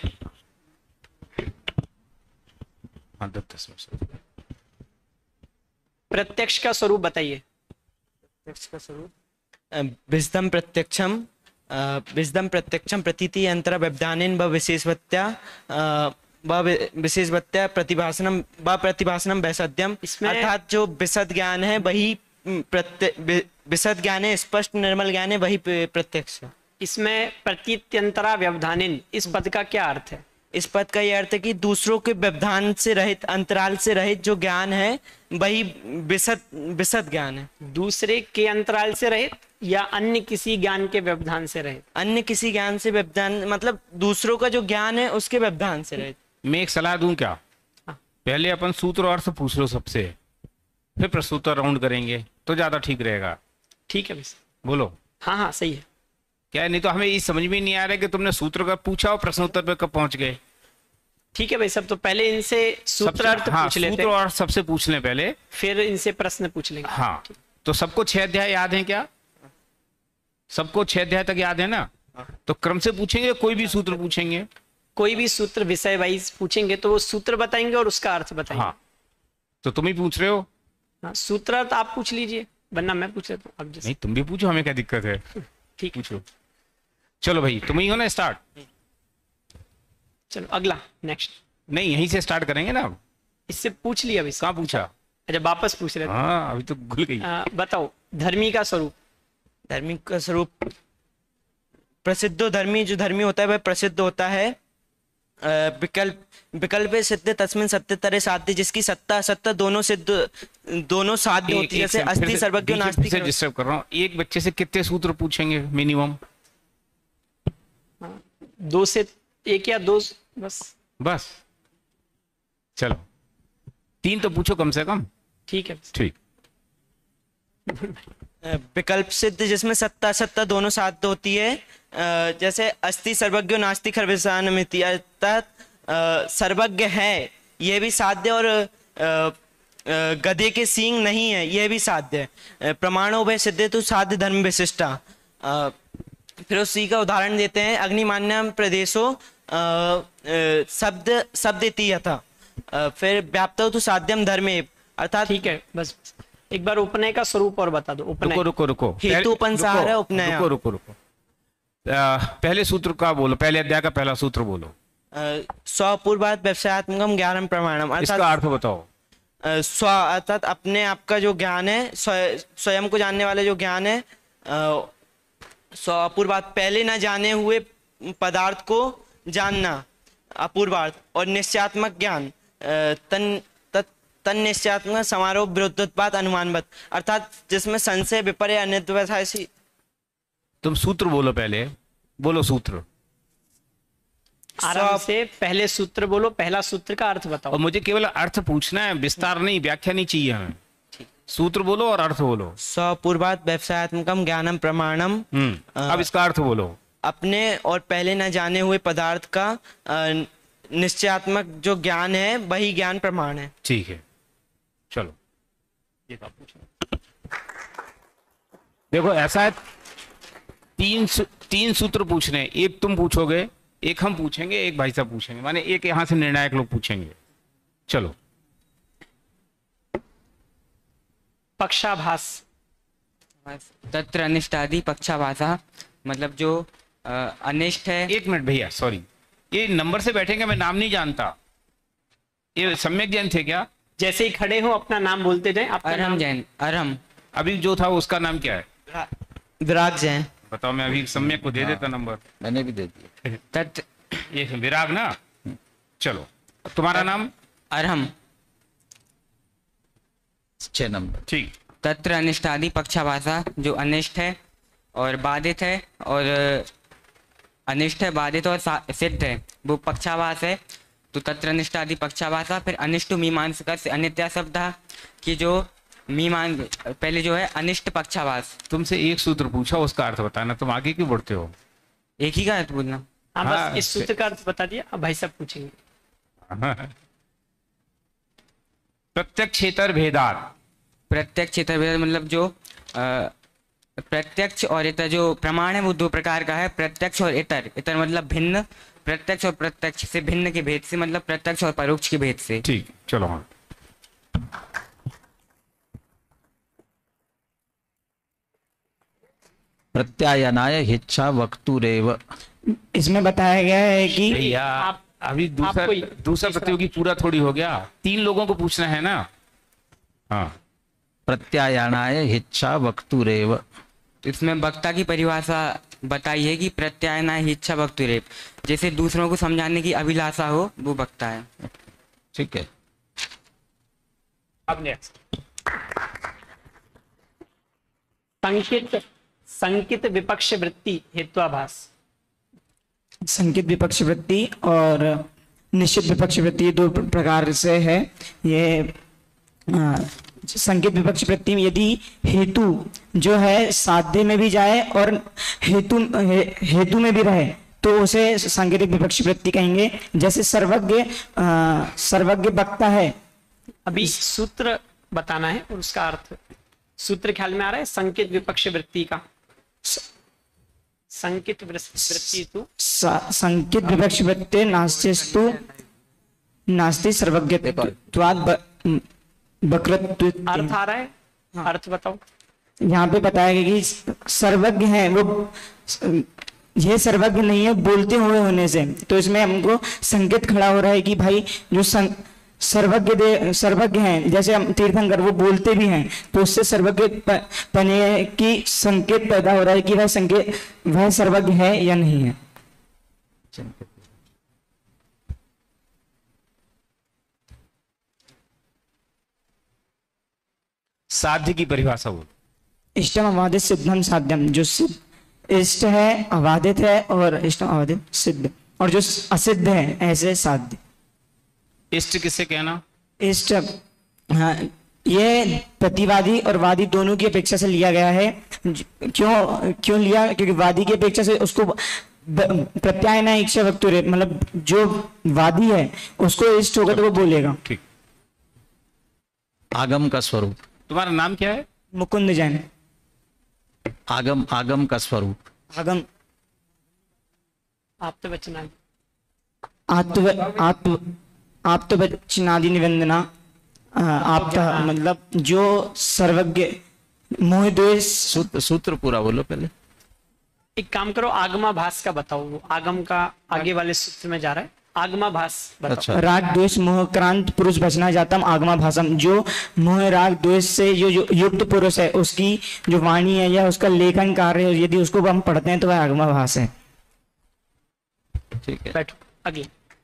Speaker 2: हाँ, दस दस मिनट।
Speaker 3: प्रत्यक्ष का स्वरूप बताइए।
Speaker 9: प्रत्यक्ष का स्वरूप विजदम प्रत्यक्षम विजदम प्रत्यक्षम प्रतीति यंत्र व्यवधानेन व विशेषवत्या अ, व वि- विशेषवत्या प्रतिभासनम व प्रतिभासनम वैसद्यम।
Speaker 3: इसमें-
Speaker 9: अर्थात जो विशद ज्ञान है वही म, प्रत्य वि- विशद ज्ञान है, स्पष्ट निर्मल ज्ञान है, वही प- प्रत्यक्ष है।
Speaker 3: इसमें प्रतीत्यंतरा व्यवधानेन इस पद का क्या अर्थ है?
Speaker 9: इस पद का यह अर्थ है कि दूसरों के व्यवधान से रहित, अंतराल से रहित जो ज्ञान है वही विशद विशद ज्ञान है।
Speaker 3: दूसरे के अंतराल से रहित या अन्य किसी ज्ञान के व्यवधान से रहित?
Speaker 9: अन्य किसी ज्ञान से व्यवधान मतलब दूसरों का जो ज्ञान है उसके व्यवधान से रहित।
Speaker 2: मैं एक सलाह दूं क्या? पहले अपन सूत्र और अर्थ पूछ लो सबसे, फिर प्रश्नोत्तर राउंड करेंगे तो ज्यादा ठीक रहेगा।
Speaker 3: ठीक है भैया।
Speaker 2: बोलो।
Speaker 3: हाँ हाँ सही है।
Speaker 2: क्या है? नहीं तो हमें ये समझ में नहीं आ रहा है कि तुमने सूत्र का पूछा और प्रश्नोत्तर पे कब पहुंच गए।
Speaker 3: ठीक है भाई सब, तो पहले इनसे सूत्रार्थ
Speaker 2: सबसे- हाँ,
Speaker 3: पूछ लेते
Speaker 2: सूत्र
Speaker 3: हैं,
Speaker 2: और सबसे पूछ लें पहले,
Speaker 3: फिर इनसे प्रश्न पूछ लेंगे।
Speaker 2: हाँ। तो सबको छह अध्याय याद है क्या? सबको छह अध्याय तक याद है ना? तो क्रम से पूछेंगे, कोई भी सूत्र पूछेंगे।
Speaker 3: कोई भी सूत्र विषय वाइज पूछेंगे तो वो सूत्र बताएंगे और उसका अर्थ बताएंगे।
Speaker 2: हाँ। तो तुम ही पूछ रहे हो?
Speaker 3: हाँ, सूत्रार्थ आप पूछ लीजिए, वरना मैं पूछ लेता हूँ। अब जैसे
Speaker 2: नहीं, तुम भी पूछो, हमें क्या दिक्कत है।
Speaker 3: ठीक,
Speaker 2: पूछो। चलो भाई, तुम ही हो ना स्टार्ट?
Speaker 3: चलो अगला नेक्स्ट।
Speaker 2: नहीं, यहीं से स्टार्ट करेंगे ना। अब
Speaker 3: इससे पूछ लिया अभी।
Speaker 2: कहाँ पूछा?
Speaker 3: अच्छा वापस पूछ रहे थे।
Speaker 2: हाँ, अभी तो घुल गई।
Speaker 3: आ, बताओ धर्मी का स्वरूप।
Speaker 9: धर्मी का स्वरूप प्रसिद्धो धर्मी, जो धर्मी होता है वह प्रसिद्ध होता है। अ, विकल्प विकल्प सिद्ध तस्मिन सत्य तरे साध्य, जिसकी सत्ता असत्ता दोनों सिद्ध दोनों साध्य
Speaker 2: एक-
Speaker 9: होती है।
Speaker 2: एक
Speaker 9: जैसे
Speaker 2: सेकंड, फिर
Speaker 9: अस्थि
Speaker 2: से-
Speaker 9: सर्वज्ञ
Speaker 2: बीच में
Speaker 9: नास्तिक।
Speaker 2: फिर से डिस्टर्ब कर रहा हूँ। एक बच्चे से कितने सूत्र पूछेंगे मिनिमम?
Speaker 3: दो से एक या दो बस।
Speaker 2: बस चलो, तीन तो पूछो कम से कम।
Speaker 3: ठीक है
Speaker 2: ठीक।
Speaker 9: विकल्प सिद्ध जिसमें सत्ता सत्ता दोनों साथ होती है, अ, जैसे अस्ति सर्वज्ञ नास्ति खर्विशानमिति, अर्थात अ, सर्वज्ञ है यह भी साध्य और अ, अ, गधे के सींग नहीं है यह भी साध्य है। प्रमाणों भय सिद्धे तो साध्य धर्म विशिष्टा। अ, फिर उसी का उदाहरण देते हैं, अग्निमान्यम प्रदेशो अ, अ, शब्द शब्द इति यथा। अ, फिर व्याप्तो तो साध्यम धर्मे, अर्थात।
Speaker 3: ठीक है, बस एक बार उपनय का स्वरूप और बता दो। उपनय
Speaker 2: रुको रुको रुको
Speaker 9: हेतु पंसार है उपनय।
Speaker 2: रुको रुको रुको आ, पहले सूत्र का बोलो, पहले अध्याय का पहला सूत्र बोलो।
Speaker 9: स्वपूर्वात व्यवसायत्मकम ज्ञानम प्रमाणम,
Speaker 2: इसका अर्थ बताओ।
Speaker 9: अ, स्व अर्थात अपने आप का जो ज्ञान है, स्व- स्वयं को जानने वाला जो ज्ञान है। अ, स्वपूर्वात पहले न जाने हुए पदार्थ को जानना, अपूर्वार्थ। और निश्चयात्मक ज्ञान, अ, तन तन निश्चयात्मक समारोह विरुद्धोत्पाद अनुमानवत, अर्थात जिसमें संशय विपर्य अनिर्वचनीय सी।
Speaker 2: तुम सूत्र बोलो, पहले बोलो सूत्र।
Speaker 3: आराम से पहले सूत्र बोलो, पहला सूत्र का अर्थ बताओ।
Speaker 2: और मुझे केवल अर्थ पूछना है, विस्तार नहीं, व्याख्या नहीं चाहिए हमें। सूत्र बोलो और अर्थ बोलो।
Speaker 9: स्वपूर्वात व्यवसायत्मकम ज्ञानम प्रमाणम।
Speaker 2: हम्म अब इसका अर्थ बोलो।
Speaker 9: अपने और पहले न जाने हुए पदार्थ का अ, निश्चयात्मक जो ज्ञान है वही ज्ञान प्रमाण है।
Speaker 2: ठीक है, चलो ये तो पूछो। देखो ऐसा है, तीन सू, तीन सूत्र पूछने, एक तुम पूछोगे, एक हम पूछेंगे, एक भाई साहब पूछेंगे, माने एक यहां से निर्णायक लोग पूछेंगे। चलो।
Speaker 3: पक्षाभास।
Speaker 14: तत्र अनिष्टादि पक्षाभासा, मतलब जो अ, अनिष्ट है।
Speaker 2: एक मिनट भैया, सॉरी, ये नंबर से बैठेंगे, मैं नाम नहीं जानता। ये सम्यक जैन थे क्या?
Speaker 3: जैसे ही खड़े हो अपना नाम बोलते जाएं।
Speaker 14: अरहम जैन। अरहम।
Speaker 2: अभी जो था उसका नाम क्या है?
Speaker 9: विराग जैन।
Speaker 2: बताओ, मैं अभी सम्यक को दे देता नंबर।
Speaker 6: मैंने भी दे दिया।
Speaker 14: तत्
Speaker 2: ये विराग ना। चलो, तुम्हारा नाम?
Speaker 14: अरहम।
Speaker 6: छह नंबर।
Speaker 2: ठीक।
Speaker 14: तत्र अनिष्टादि पक्षाभासा, जो अनिष्ट है और बाधित है, और अनिष्ट है, बाधित और सिद्ध है, वो पक्षाभास है। तो तत्र अनिष्टादि पक्षाभासा। फिर अनिष्ट मीमांसक से अनित्या शब्द की, जो मीमांस पहले जो है अनिष्ट पक्षाभास।
Speaker 2: तुमसे एक सूत्र पूछा, उसका अर्थ बताना, तुम आगे क्यों बढ़ते हो?
Speaker 14: एक ही का अर्थ बोलना।
Speaker 3: हाँ, बस इस सूत्र का अर्थ बता दिया, अब भाई साहब पूछेंगे।
Speaker 2: प्रत्यक्षेतर भेदात।
Speaker 14: प्रत्यक्षेतर भेद मतलब जो आ, प्रत्यक्ष और इतर जो प्रमाण है वो दो प्रकार का है, प्रत्यक्ष और इतर। इतर मतलब भिन्न, प्रत्यक्ष और प्रत्यक्ष से भिन्न के भेद से, मतलब प्रत्यक्ष और परोक्ष के भेद से।
Speaker 2: ठीक, चलो। हाँ,
Speaker 6: प्रत्यायनाय हिच्छा वक्तुरेव।
Speaker 15: इसमें बताया गया है कि
Speaker 2: भैया अभी दूसरा दूसरा प्रतियोगी पूरा थोड़ी हो गया, तीन लोगों को पूछना है ना। हाँ।
Speaker 6: प्रत्यायनाय हिच्छा वक्तुरेव।
Speaker 14: इसमें वक्ता की परिभाषा बताई है कि प्रत्यायनाय इच्छा वक्तुरेव, जैसे दूसरों को समझाने की अभिलाषा हो, वो वक्ता है।
Speaker 6: ठीक है।
Speaker 2: अब नेक्स्ट।
Speaker 3: संकित संकित विपक्ष वृत्ति हेत्वाभास।
Speaker 15: संकित विपक्ष वृत्ति और निश्चित विपक्ष वृत्ति दो प्रकार से है। ये आ, संकित विपक्ष वृत्ति में यदि हेतु जो है साध्य में भी जाए और हेतु हे, हेतु में भी रहे तो उसे सांकेतिक विपक्ष वृत्ति कहेंगे। जैसे सर्वज्ञ सर्वज्ञ वक्ता है।
Speaker 3: अभी सूत्र बताना है और उसका अर्थ। सूत्र ख्याल में आ रहा है संकित विपक्ष वृत्ति का। संकित वृत्ति तो
Speaker 15: संकित विपक्ष वृत्ति नास्तिस्तु नास्ति सर्वज्ञत्वाद वक्रत्व।
Speaker 3: अर्थ आ रहा है, अर्थ बताओ।
Speaker 15: यहाँ पे बताया गया कि सर्वज्ञ है वो, ये सर्वज्ञ नहीं है बोलते हुए होने से, तो इसमें हमको संकेत खड़ा हो रहा है कि भाई जो सं, सर्वज्ञ दे सर्वज्ञ हैं, जैसे हम तीर्थंकर वो बोलते भी हैं, तो उससे सर्वज्ञ पने की संकेत पैदा हो रहा है कि वह संकेत वह सर्वज्ञ है या नहीं है।
Speaker 2: साध्य की परिभाषा बोलो।
Speaker 15: इष्टम अवादित सिद्धम साध्यम, जो सिद्ध इष्ट है, अबाधित है, और इष्ट अबाधित सिद्ध, और जो असिद्ध है ऐसे साध्य।
Speaker 2: इष्ट किसे कहना?
Speaker 15: इष्ट, हाँ, ये प्रतिवादी और वादी दोनों की अपेक्षा से लिया गया है। क्यों क्यों लिया? क्योंकि वादी की अपेक्षा से उसको प्रत्यायन है इच्छा वक्तुरे, मतलब जो वादी है उसको इष्ट होगा तो वो बोलेगा।
Speaker 2: ठीक।
Speaker 6: आगम का स्वरूप।
Speaker 2: तुम्हारा नाम क्या है?
Speaker 15: मुकुंद जैन।
Speaker 6: आगम, आगम का स्वरूप।
Speaker 15: आगम
Speaker 3: आप तो वचनादि,
Speaker 15: आत्व आत्व आप तो वचनादि निवंदना, आप मतलब जो सर्वज्ञ मोह द्वेष।
Speaker 6: सूत्र सूत्र पूरा बोलो पहले।
Speaker 3: एक काम करो, आगमाभास का बताओ। वो आगम का आगे वाले सूत्र में जा रहा है, आगमाभास बताओ।
Speaker 15: अच्छा। राग द्वेष मोह क्रांत पुरुष बचना जातम आगमाभासम, जो मोह राग द्वेष से जो, जो युक्त पुरुष है उसकी जो वाणी है या उसका लेखन कार्य है, यदि उसको हम पढ़ते हैं तो वह आगमाभास है।
Speaker 6: ठीक है,
Speaker 3: बैठो। अगले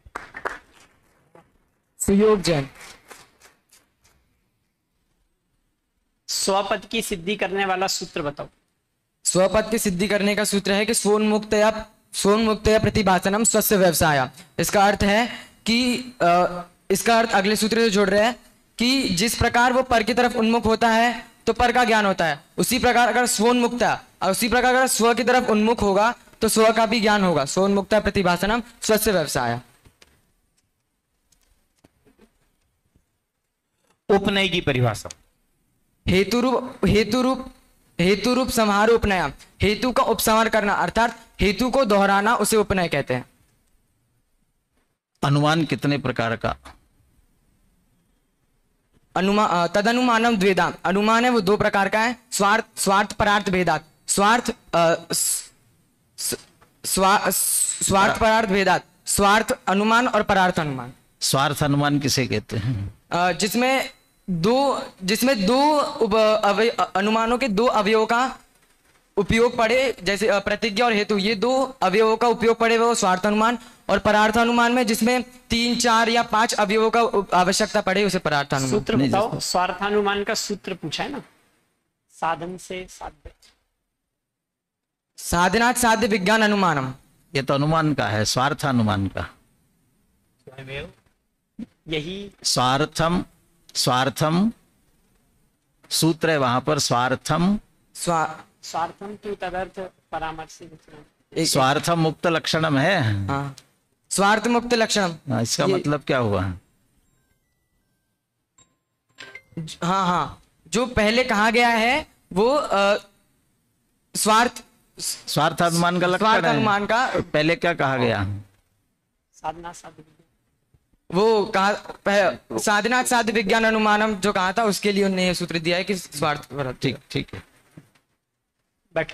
Speaker 4: सुयोग जैन।
Speaker 3: स्वपद की सिद्धि करने वाला सूत्र बताओ।
Speaker 10: स्वपद की सिद्धि करने का सूत्र है कि स्वोन्मुक्त या स्वोन्मुक्त या प्रतिभासनम स्वस्य व्यवसाय। इसका अर्थ है कि आ, इसका अर्थ अगले सूत्र से जोड़ रहे हैं कि जिस प्रकार वो पर की तरफ उन्मुख होता है तो पर का ज्ञान होता है, उसी प्रकार अगर स्वोन्मुक्त है, उसी प्रकार अगर स्व की तरफ उन्मुख होगा तो स्व का भी ज्ञान होगा। स्वोन्मुक्त प्रतिभासनम स्वस्य व्यवसाय।
Speaker 2: उपनय की परिभाषा।
Speaker 10: हेतु रूप हेतु रूप हेतु रूप समाहार उपनय, हेतु का उपसंहार करना अर्थात हेतु को दोहराना, उसे उपनय कहते हैं।
Speaker 6: अनुमान कितने प्रकार का?
Speaker 10: अनुमान तदनुमानम द्वेदा, अनुमान है वो दो प्रकार का है। स्वार्थ स्वार्थ परार्थ भेदात। स्वार्थ स्वार्थ परार्थ भेदात, स्वार्थ अनुमान और परार्थ अनुमान।
Speaker 6: स्वार्थ अनुमान किसे कहते हैं?
Speaker 10: जिसमें दो जिसमें दो अनुमानों के दो अवयवों का उपयोग पड़े, जैसे प्रतिज्ञा और हेतु, ये दो अवयवों का उपयोग पड़े वो स्वार्थ अनुमान, और परार्थ अनुमान में जिसमें तीन चार या पांच अवयवों का आवश्यकता पड़े उसे परार्थ अनुमान।
Speaker 3: सूत्र बताओ। स्वार्थानुमान का सूत्र पूछा है ना, साधन से साध्य।
Speaker 10: साधनात् साध्य विज्ञान अनुमानम,
Speaker 6: ये तो अनुमान का है, स्वार्थ अनुमान का।
Speaker 3: यही
Speaker 6: स्वार्थम, स्वार्थम सूत्र है वहां पर, स्वार्थम
Speaker 10: स्वा
Speaker 3: स्वार्थम तो तदर्थ परामर्श।
Speaker 6: स्वार्थम मुक्त लक्षणम है।
Speaker 10: हाँ, स्वार्थ मुक्त लक्षणम।
Speaker 6: इसका मतलब क्या हुआ?
Speaker 10: हाँ हाँ, जो पहले कहा गया है वो आ, स्वार्थ
Speaker 6: स्वार्थ अनुमान का लक्षण
Speaker 10: स्वार्थ
Speaker 6: है।
Speaker 10: अनुमान का
Speaker 6: पहले क्या कहा गया?
Speaker 3: साधना साध्य,
Speaker 10: वो कहा साधनात् साध्य विज्ञान अनुमानम जो कहा था, उसके लिए उन्होंने ये सूत्र दिया है कि स्वार्थ।
Speaker 6: ठीक ठीक है,
Speaker 3: बैठ।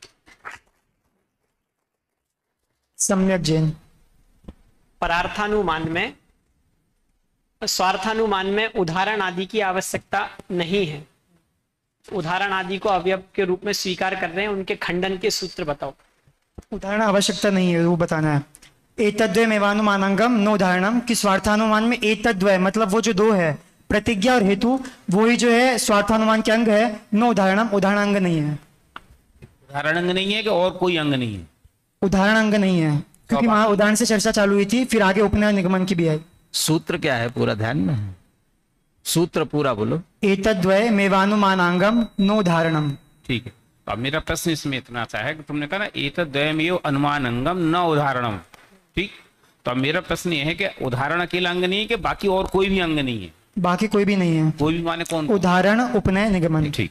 Speaker 15: सम्यक जैन।
Speaker 3: परार्थानुमान में स्वार्थानुमान में उदाहरण आदि की आवश्यकता नहीं है। उदाहरण आदि को अवयव के रूप में स्वीकार कर रहे हैं, उनके खंडन के सूत्र बताओ।
Speaker 15: उदाहरण आवश्यकता नहीं है, वो बताना है। एतद्वयमेवानुमानांगम न उदाहरणम, कि स्वार्थानुमान में एतद्वय मतलब वो जो दो है, प्रतिज्ञा और हेतु, वो ही जो है स्वार्थानुमान के अंग है। न उदाहरणम, उदाहरण अंग नहीं है।
Speaker 2: उदाहरण अंग नहीं है कि और कोई अंग नहीं है?
Speaker 15: उदाहरण अंग नहीं है, क्योंकि वहां उदाहरण से चर्चा चालू हुई थी, फिर आगे उपनय निगमन की भी आई।
Speaker 6: सूत्र क्या है पूरा ध्यान में? सूत्र पूरा बोलो।
Speaker 15: एतद्वय मेवानुमानांगम न उदाहरणम।
Speaker 2: ठीक है, तो अब मेरा प्रश्न इसमें इतना सा है कि तुमने कहा ना एतद्वयमेव अनुमानंगम न उदाहरणम, ठीक? तो अब मेरा प्रश्न ये है कि उदाहरण अकेला अंग नहीं है कि बाकी और कोई भी अंग नहीं है?
Speaker 15: बाकी कोई भी नहीं है।
Speaker 2: कोई भी माने कौन?
Speaker 15: उदाहरण उपनय निगमन।
Speaker 2: ठीक,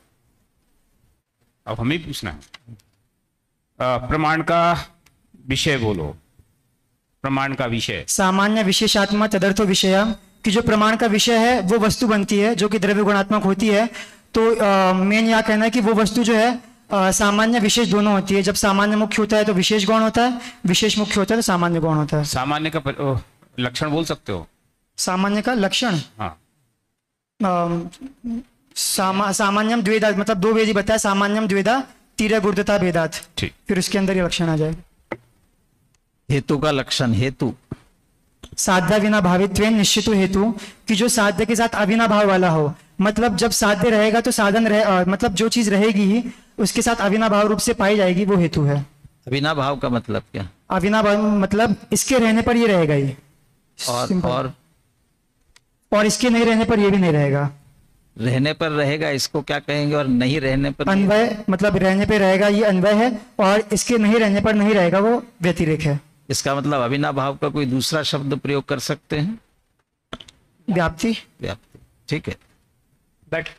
Speaker 2: अब हमें पूछना है प्रमाण का विषय बोलो। प्रमाण का विषय
Speaker 15: सामान्य विशेषात्मा तदर्थो विषय, कि जो प्रमाण का विषय है वो वस्तु बनती है जो कि द्रव्य गुणात्मक होती है। तो मेन यहाँ कहना है कि वो वस्तु जो है आ, सामान्य विशेष दोनों होती है। जब सामान्य मुख्य होता है तो विशेष गौण होता है, विशेष मुख्य होता है तो सामान्य गौण होता है।
Speaker 2: सामान्य का पर, ओ, लक्षण बोल सकते हो?
Speaker 15: सामान्य का लक्षण,
Speaker 2: हाँ,
Speaker 15: सामा, सामान्यम द्वेदा, मतलब दो वेदी बताया, सामान्यम द्वेदा तीर गुर्दता भेदात।
Speaker 2: ठीक,
Speaker 15: फिर उसके अंदर ये लक्षण आ जाएगा।
Speaker 6: हेतु का लक्षण, हेतु
Speaker 15: साध्य विना भावित्व निश्चित हेतु, कि जो साध्य के साथ अविना भाव वाला हो। मतलब जब साध्य रहेगा तो साधन रहे, अ, मतलब जो चीज रहेगी ही उसके साथ अविनाभाव रूप से पाई जाएगी, वो हेतु है।
Speaker 6: अविनाभाव का मतलब क्या?
Speaker 15: अविनाभाव मतलब इसके रहने पर ये रहेगा ही,
Speaker 6: और
Speaker 15: Simple।
Speaker 6: और
Speaker 15: और इसके नहीं रहने पर ये भी नहीं रहेगा।
Speaker 6: रहने पर रहेगा इसको क्या कहेंगे, और नहीं रहने पर?
Speaker 15: अन्वय, मतलब रहने पे रहेगा ये अन्वय है, और इसके नहीं रहने पर नहीं रहेगा वो व्यतिरेक है।
Speaker 6: इसका मतलब अविनाभाव का कोई दूसरा शब्द प्रयोग कर सकते हैं?
Speaker 15: व्याप्ति।
Speaker 6: व्याप्ति, ठीक है।
Speaker 3: बैठ।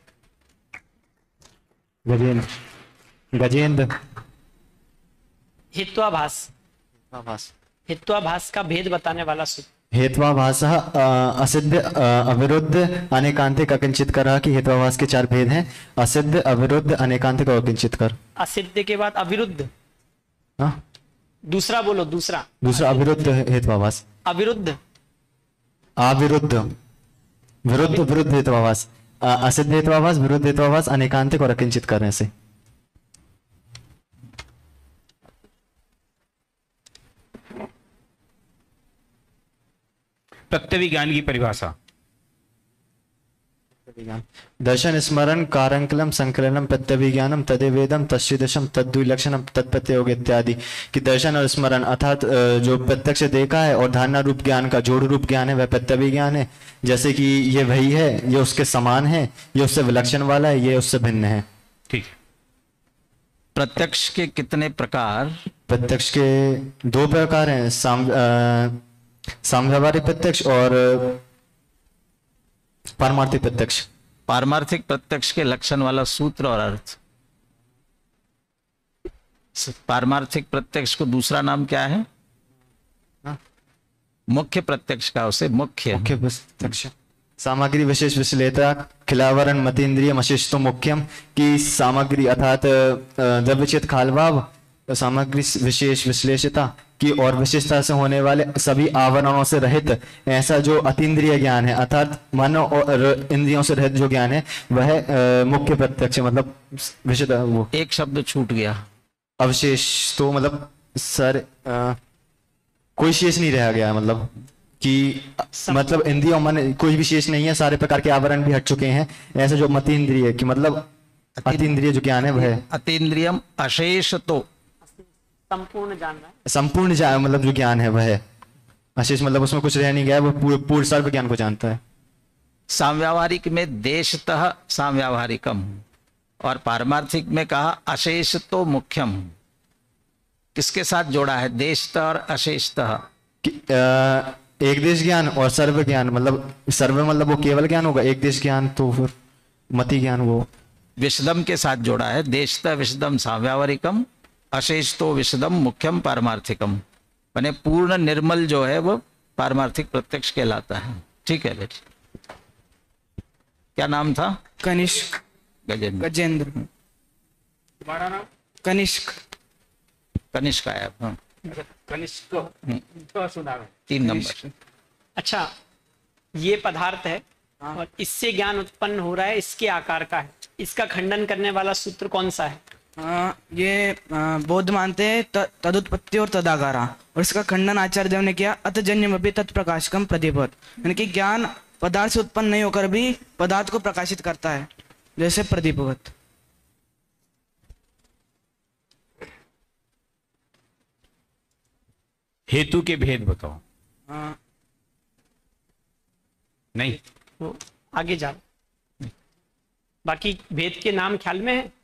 Speaker 16: गजेंद्र गजेंद्र
Speaker 3: हित्वाभास।
Speaker 16: हित्वाभास
Speaker 3: हित्वाभास का भेद बताने वाला सूत्र।
Speaker 16: हेत्वाभासः असिद्ध अ, अविरुद्ध अनेकांतिक अकिंचितकर की हेत्वाभास के चार भेद हैं। असिद्ध, अविरुद्ध, अनेकांतिक और अकिंचितकर।
Speaker 3: असिद्ध के बाद अविरुद्ध।
Speaker 16: हाँ,
Speaker 3: दूसरा बोलो, दूसरा।
Speaker 16: दूसरा अविरुद्ध हेत्वाभास।
Speaker 3: अविरुद्ध,
Speaker 16: अविरुद्ध, विरुद्ध, विरुद्ध हेत्वाभास। अ, असिद्ध हेत्वाभास, विरुद्ध हेत्वाभास, अनेकांतिक और अकिंचित करने से।
Speaker 2: प्रत्यभिज्ञान की परिभाषा।
Speaker 16: दर्शन स्मरण कारंकलम संकलनम प्रत्यभिज्ञानम तदेवेदम तत्सदृशम तद्विलक्षणम तत्प्रत्ययोग इत्यादि। कि दर्शन और स्मरण अर्थात जो प्रत्यक्ष देखा है और धारणा रूप ज्ञान का जोड़ रूप ज्ञान है वह प्रत्यभिज्ञान है। जैसे कि ये वही है, ये उसके समान है, ये उससे विलक्षण वाला है, ये उससे भिन्न है।
Speaker 2: ठीक।
Speaker 6: प्रत्यक्ष के कितने प्रकार?
Speaker 16: प्रत्यक्ष के दो प्रकार हैं, साम सामव्यवहारिक प्रत्यक्ष और पारमार्थिक प्रत्यक्ष।
Speaker 6: पारमार्थिक प्रत्यक्ष के लक्षण वाला सूत्र और अर्थ। पारमार्थिक प्रत्यक्ष को दूसरा नाम क्या है?
Speaker 16: हाँ?
Speaker 6: मुख्य प्रत्यक्ष का उसे मुख्य
Speaker 16: मुख्य प्रत्यक्ष। सामग्री विशेष विश्लेषता खिलावरण मतीन्द्रिय अशिष्टो मुख्यम। की सामग्री अर्थात द्रव्यचेत खालभाव, सामग्री विशेष विश्लेषता की और विशेषता से होने वाले सभी आवरणों से रहित ऐसा जो अतीन्द्रिय ज्ञान है अर्थात मन और इंद्रियों से रहित जो ज्ञान है वह आ, मुख्य प्रत्यक्ष मतलब विशेष। वो
Speaker 6: एक शब्द छूट गया,
Speaker 16: अवशेष। तो मतलब सर आ, कोई शेष नहीं रह गया, मतलब कि मतलब इंद्रियों मन कोई विशेष नहीं है, सारे प्रकार के आवरण भी हट चुके हैं। ऐसा जो मतीन्द्रिय की मतलब अतीन्द्रिय जो ज्ञान है वह
Speaker 6: अतीन्द्रियम अशेष, तो
Speaker 3: संपूर्ण जानना है।
Speaker 16: संपूर्ण जा, मतलब जो ज्ञान है वह है अशेष, मतलब उसमें कुछ रह नहीं गया, वो पूरे पूर्ण सर्व ज्ञान को जानता है।
Speaker 6: सामव्यावहारिक में देशतः सामव्यावहारिकम और पारमार्थिक में कहा अशेष तो मुख्यम। किसके साथ जोड़ा है देशतः और अशेषतः?
Speaker 16: एक देश ज्ञान और सर्व ज्ञान, मतलब सर्व मतलब वो केवल ज्ञान होगा, एक देश ज्ञान तो फिर मति ज्ञान वो
Speaker 6: विशदम के साथ जोड़ा है। देशतः विशदम सामव्यावहारिकम, अशेष तो विशदम मुख्यम पारमार्थिकम। माने पूर्ण निर्मल जो है वो पारमार्थिक प्रत्यक्ष कहलाता है। ठीक है बेटी, क्या नाम था?
Speaker 10: कनिष्क।
Speaker 6: गजेंद्र।
Speaker 10: गजेंद्र।
Speaker 3: तुम्हारा नाम?
Speaker 6: कनिष्क। कनिष्क आया। हाँ,
Speaker 3: कनिष्क तो सुना है।
Speaker 6: तीन नंबर।
Speaker 3: अच्छा, ये पदार्थ है और इससे ज्ञान उत्पन्न हो रहा है, इसके आकार का है। इसका खंडन करने वाला सूत्र कौन सा है?
Speaker 10: आ, ये आ, बौद्ध मानते हैं तदुत्पत्ति और तदाकारा, और इसका खंडन आचार्य देव ने किया अतजन्यमपि तत्प्रकाशकम प्रदीपवत। यानी कि ज्ञान पदार्थ से उत्पन्न नहीं होकर भी पदार्थ को प्रकाशित करता है, जैसे प्रदीपवत।
Speaker 2: हेतु के भेद बताओ।
Speaker 10: आ,
Speaker 2: नहीं,
Speaker 3: वो आगे जाओ। बाकी भेद के नाम ख्याल में है?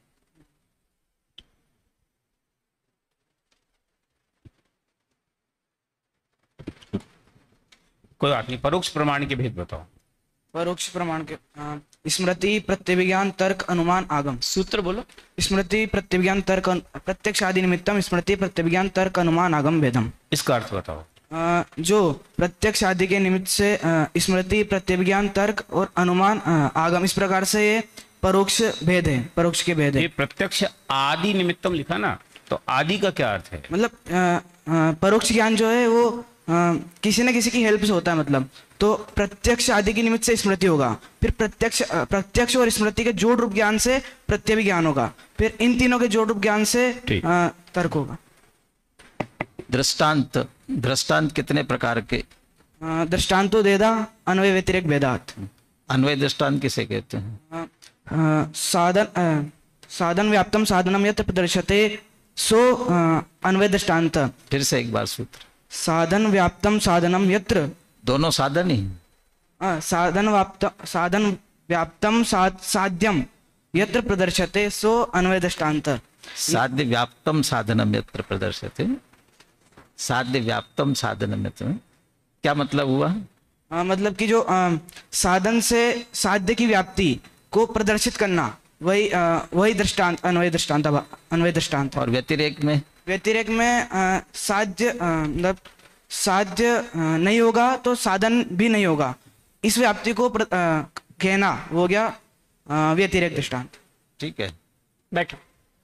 Speaker 2: कोई बात नहीं, परोक्ष प्रमाण के भेद बताओ।
Speaker 10: परोक्ष प्रमाण के आ, स्मृति प्रत्यभिज्ञान तर्क अनुमान आगम।
Speaker 3: सूत्र बोलो।
Speaker 10: स्मृति प्रत्यभिज्ञान तर्क प्रत्यक्ष आदि निमित्तम स्मृति प्रत्यभिज्ञान तर्क अनुमान आगम भेदम।
Speaker 2: इसका अर्थ बताओ।
Speaker 10: आ, जो प्रत्यक्ष आदि के निमित्त से आ, स्मृति प्रत्यभिज्ञान तर्क और अनुमान आ, आगम, इस प्रकार से ये परोक्ष भेद है, परोक्ष के भेद है।
Speaker 2: ये प्रत्यक्ष आदि निमित्तम लिखा ना, तो आदि का क्या अर्थ है?
Speaker 10: मतलब आ, आ, परोक्ष ज्ञान जो है वो आ, किसी न किसी की हेल्प से होता है। मतलब तो प्रत्यक्ष आदि के निमित्त से स्मृति होगा, फिर प्रत्यक्ष प्रत्यक्ष और स्मृति के जोड़ रूप ज्ञान से प्रत्यभिज्ञान होगा, फिर इन तीनों के जोड़ रूप ज्ञान से आ, तर्क होगा।
Speaker 6: दृष्टांत। दृष्टांत कितने प्रकार के?
Speaker 10: दृष्टांतो देदा अन्वय व्यतिरेक भेदात।
Speaker 6: अन्वय दृष्टांत किसे कहते हैं?
Speaker 15: अ, साधन अ, साधन व्याप्तम साधनम यत्र प्रदर्शते सो अ, अन्वय दृष्टांत।
Speaker 6: फिर से एक बार सूत्र।
Speaker 15: साधन व्याप्तम साधनम यत्र,
Speaker 6: दोनों साधन ही।
Speaker 15: अ, साधन व्याप्त साधन व्याप्तम साध साध्यम यत्र प्रदर्शते सो अन्वय दृष्टांत।
Speaker 6: साध्य व्याप्तम साधनम यत्र प्रदर्शते, साध्य व्याप्तम साधनम यत्र, क्या मतलब हुआ?
Speaker 15: आ, मतलब कि जो आ, साधन से साध्य की व्याप्ति को प्रदर्शित करना, वही आ, वही दृष्टांत अन्वय दृष्टांत अन्वय दृष्टांत।
Speaker 6: और व्यतिरेक में?
Speaker 15: व्यतिरेक में आ, साध्य आ, मतलब साध्य आ, नहीं होगा तो साधन भी नहीं होगा, इस व्याप्ति को प्र, आ, कहना वो हो गया आ, व्यतिरेक दृष्टांत।
Speaker 6: ठीक है,
Speaker 3: बैठो।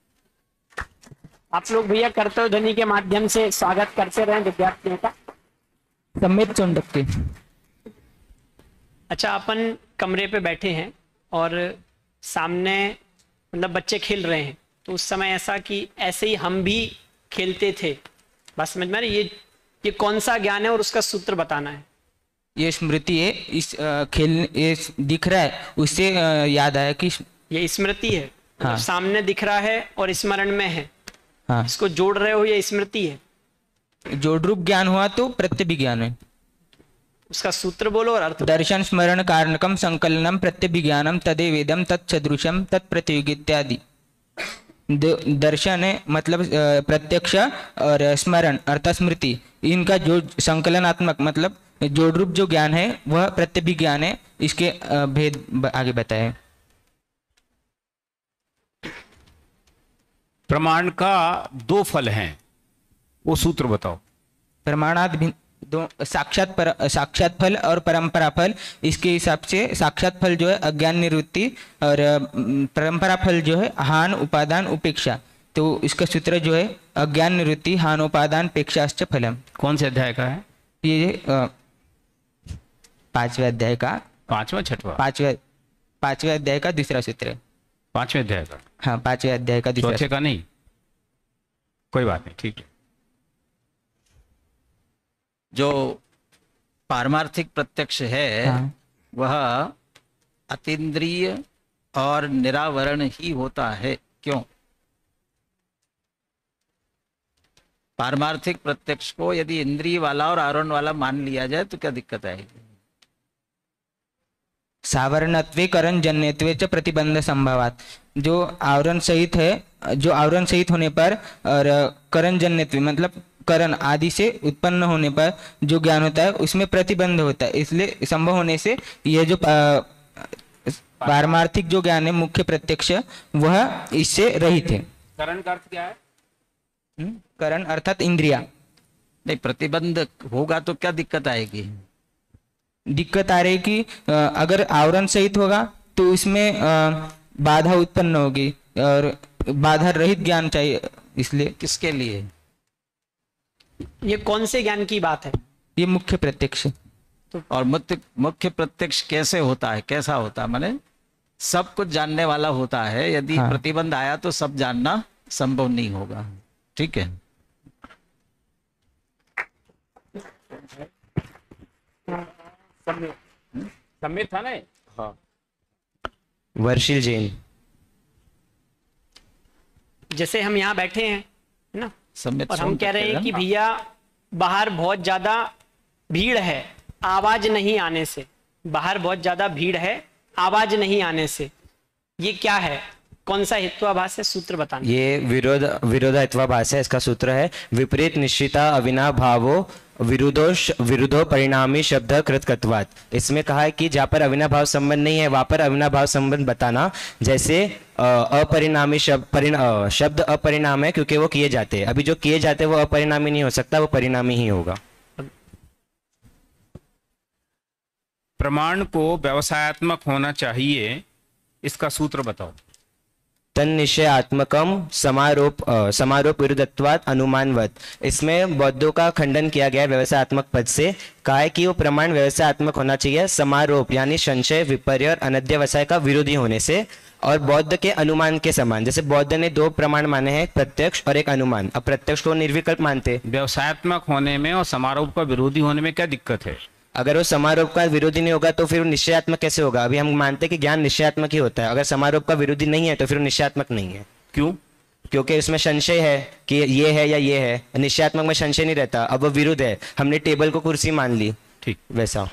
Speaker 3: आप लोग भैया कर्तव्य ध्वनि के माध्यम से स्वागत करते रहे विद्यार्थियों का।
Speaker 10: सम्मित चुंडक।
Speaker 3: अच्छा, अपन कमरे पे बैठे हैं और सामने मतलब बच्चे खेल रहे हैं, तो उस समय ऐसा कि ऐसे ही हम भी खेलते थे, बस समझ में आ रही? ये ये कौन सा ज्ञान है और उसका सूत्र बताना है।
Speaker 10: ये स्मृति है, इस आ, खेल ये दिख रहा है उससे आ, याद आया कि
Speaker 3: ये स्मृति है।
Speaker 10: हाँ।
Speaker 3: मतलब सामने दिख रहा है और स्मरण में है।
Speaker 10: हाँ।
Speaker 3: इसको जोड़ रहे हो, ये स्मृति है।
Speaker 10: जोड़ रूप ज्ञान हुआ तो प्रत्यभिज्ञान है।
Speaker 3: उसका सूत्र बोलो और अर्थ।
Speaker 10: दर्शन स्मरण कारणकम संकलनम प्रत्यभिज्ञानम तदेवेदम तत्सदृशम तत्प्रतियोगी इत्यादि। दर्शन है मतलब प्रत्यक्ष और स्मरण अर्थात स्मृति, इनका जो संकलनात्मक मतलब जोड़ रूप जो ज्ञान है वह प्रत्यभिज्ञान है। इसके भेद आगे बताए।
Speaker 2: प्रमाण का दो फल हैं, वो सूत्र बताओ।
Speaker 10: प्रमाणात दो साक्षात पर साक्षात फल और परंपरा फल। इसके हिसाब से साक्षात फल जो है अज्ञान निवृत्ति और परंपरा फल जो है हान उपादान उपेक्षा। तो इसका सूत्र जो है अज्ञान निवृत्ति हान उपादान पेक्षाश्च फलम।
Speaker 2: कौन से अध्याय का है
Speaker 10: ये? पांचवें अध्याय का।
Speaker 2: पांचवा छठवा?
Speaker 10: पांचवें पांचवें अध्याय का दूसरा सूत्र है।
Speaker 2: पांचवें अध्याय का?
Speaker 10: हाँ, पांचवें अध्याय का दूसरा।
Speaker 2: चौथे का नहीं? कोई बात नहीं, ठीक है।
Speaker 6: जो पारमार्थिक प्रत्यक्ष है हाँ। वह अतीन्द्रिय और निरावरण ही होता है। क्यों? पारमार्थिक प्रत्यक्ष को यदि इंद्रिय वाला और आवरण वाला मान लिया जाए तो क्या दिक्कत आएगी?
Speaker 10: सावरणत्वे करण जन्यत्वे च प्रतिबंध संभवात। जो आवरण सहित है, जो आवरण सहित होने पर और करण जन्यत्व मतलब करण आदि से उत्पन्न होने पर जो ज्ञान होता है उसमें प्रतिबंध होता है, इसलिए संभव होने से यह जो पारमार्थिक जो ज्ञान है मुख्य प्रत्यक्ष वह इससे रहित है।
Speaker 2: करण का अर्थ क्या है?
Speaker 10: करण अर्थात इंद्रिया।
Speaker 6: नहीं, प्रतिबंध होगा तो क्या दिक्कत आएगी?
Speaker 10: दिक्कत आ रही कि अगर आवरण सहित होगा तो इसमें बाधा उत्पन्न होगी और बाधा रहित ज्ञान चाहिए, इसलिए।
Speaker 6: किसके लिए?
Speaker 3: ये कौन से ज्ञान की बात है?
Speaker 10: ये मुख्य प्रत्यक्ष।
Speaker 6: तो और मुख्य मुख्य प्रत्यक्ष कैसे होता है? कैसा होता है? माने सब कुछ जानने वाला होता है। यदि हाँ। प्रतिबंध आया तो सब जानना संभव नहीं होगा। ठीक है।
Speaker 2: सम्मित था ना? हाँ।
Speaker 7: वर्षिल जैन।
Speaker 3: जैसे हम यहाँ बैठे हैं ना, और हम कह रहे हैं कि भैया बाहर बहुत ज्यादा भीड़ है, आवाज नहीं आने से। बाहर बहुत ज्यादा भीड़ है, आवाज नहीं आने से। ये क्या है? कौन सा हेत्वाभास है? सूत्र बताना।
Speaker 7: ये विरोध विरोध हेत्वाभास है। इसका सूत्र है विपरीत निश्चिता अविनाभावो विरुद्धोश विरुद्धो परिणामी शब्द कृतकत्वात्। इसमें कहा है कि जहाँ पर अविनाभाव संबंध नहीं है वहां पर अविनाभाव संबंध बताना। जैसे अपरिणामी शब्द परिणा शब्द अपरिणाम है क्योंकि वो किए जाते हैं। अभी जो किए जाते हैं वो अपरिणामी नहीं हो सकता, वो परिणामी ही होगा।
Speaker 2: प्रमाण को व्यवसायत्मक होना चाहिए, इसका सूत्र बताओ।
Speaker 7: तन्निश्चयात्मकम समारोप समारोप विरुद्धत्वात् अनुमानवत। इसमें बौद्धों का खंडन किया गया व्यवसायत्मक पद से। कहा है कि वो प्रमाण व्यवसायत्मक होना चाहिए समारोप यानी संशय विपर्य और अनध्यवसाय का विरोधी होने से, और बौद्ध के अनुमान के समान। जैसे बौद्ध ने दो प्रमाण माने हैं, प्रत्यक्ष और एक अनुमान। अब प्रत्यक्ष को निर्विकल्प मानते।
Speaker 2: व्यवसायत्मक होने में और समारोप का विरोधी होने में क्या दिक्कत है?
Speaker 7: अगर वो समारोप का विरोधी नहीं होगा तो फिर वो निश्चयात्मक कैसे होगा? अभी हम मानते हैं कि ज्ञान निश्चयात्मक ही होता है, अगर समारोप का विरोधी नहीं है तो फिर वो निश्चयात्मक नहीं है।
Speaker 2: क्यों?
Speaker 7: क्योंकि इसमें संशय है कि ये है या ये है, निश्चयात्मक में संशय नहीं रहता। अब वो विरुद्ध है, हमने टेबल को कुर्सी मान ली,
Speaker 2: ठीक
Speaker 7: वैसा।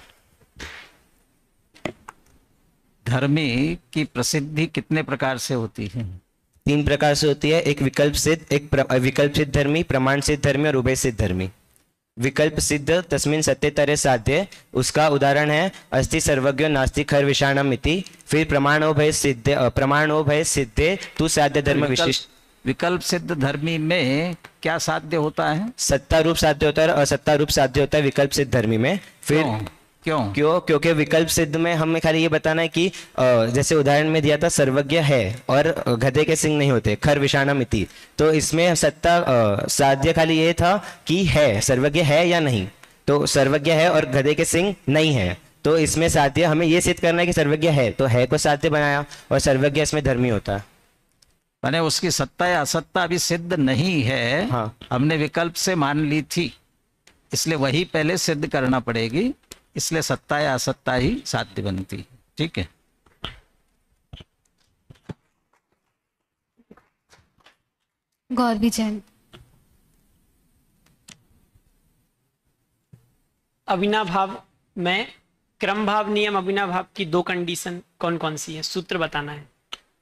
Speaker 6: धर्मी की प्रसिद्धि कितने प्रकार से होती है?
Speaker 7: तीन प्रकार से होती है, एक विकल्प सिद्ध, एक विकल्प सिद्ध धर्मी, प्रमाण सिद्ध धर्मी और उभय सिद्ध धर्मी। विकल्प सिद्ध तस्मिन् सत्यतरे साध्य, उसका उदाहरण है अस्ति सर्वज्ञो नास्ति खर विषाणम इति। फिर प्रमाणोभय सिद्ध, प्रमाणोभय सिद्धे तू साध्य धर्म विशिष्ट।
Speaker 6: विकल्प सिद्ध धर्मी में क्या साध्य होता है?
Speaker 7: सत्ता रूप साध्य होता है और असत्ता रूप साध्य होता है विकल्प सिद्ध धर्मी में। फिर
Speaker 6: क्यों? क्यों
Speaker 7: क्यों क्योंकि विकल्प सिद्ध में हमें खाली ये बताना है कि जैसे उदाहरण में दिया था सर्वज्ञ है और गधे के सिंह नहीं होते, खर विषाणम इति, तो इसमें सत्ता साध्य खाली ये था कि है, सर्वज्ञ है या नहीं, तो सर्वज्ञ है और गधे के सिंह नहीं है, तो इसमें साध्य हमें ये सिद्ध करना है कि सर्वज्ञ है, तो है को साध्य बनाया और सर्वज्ञ इसमें धर्मी होता है।
Speaker 6: माने उसकी सत्ता या असत्ता अभी सिद्ध नहीं है। हाँ। हमने विकल्प से मान ली थी, इसलिए वही पहले सिद्ध करना पड़ेगी, इसलिए सत्ता या असत्ता ही साध्य बनती है। ठीक है।
Speaker 17: गौरवी जैन।
Speaker 3: अविनाभाव में क्रम भाव नियम अविनाभाव की दो कंडीशन कौन कौन सी है, सूत्र बताना है।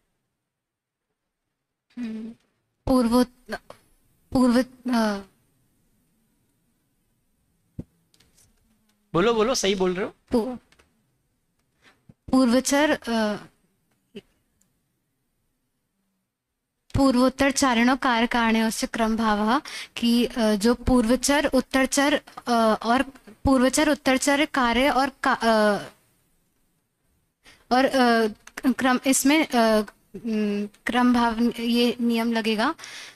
Speaker 17: पूर्व पूर्व
Speaker 3: बोलो बोलो, सही बोल रहे हो।
Speaker 17: पूर्वचर पूर्वोत्तर चारणों कार्य कारणों से क्रम भाव कि जो पूर्वचर उत्तरचर और पूर्वचर उत्तरचर कार्य और का, और क्रम, इसमें क्रम भाव ये नियम लगेगा,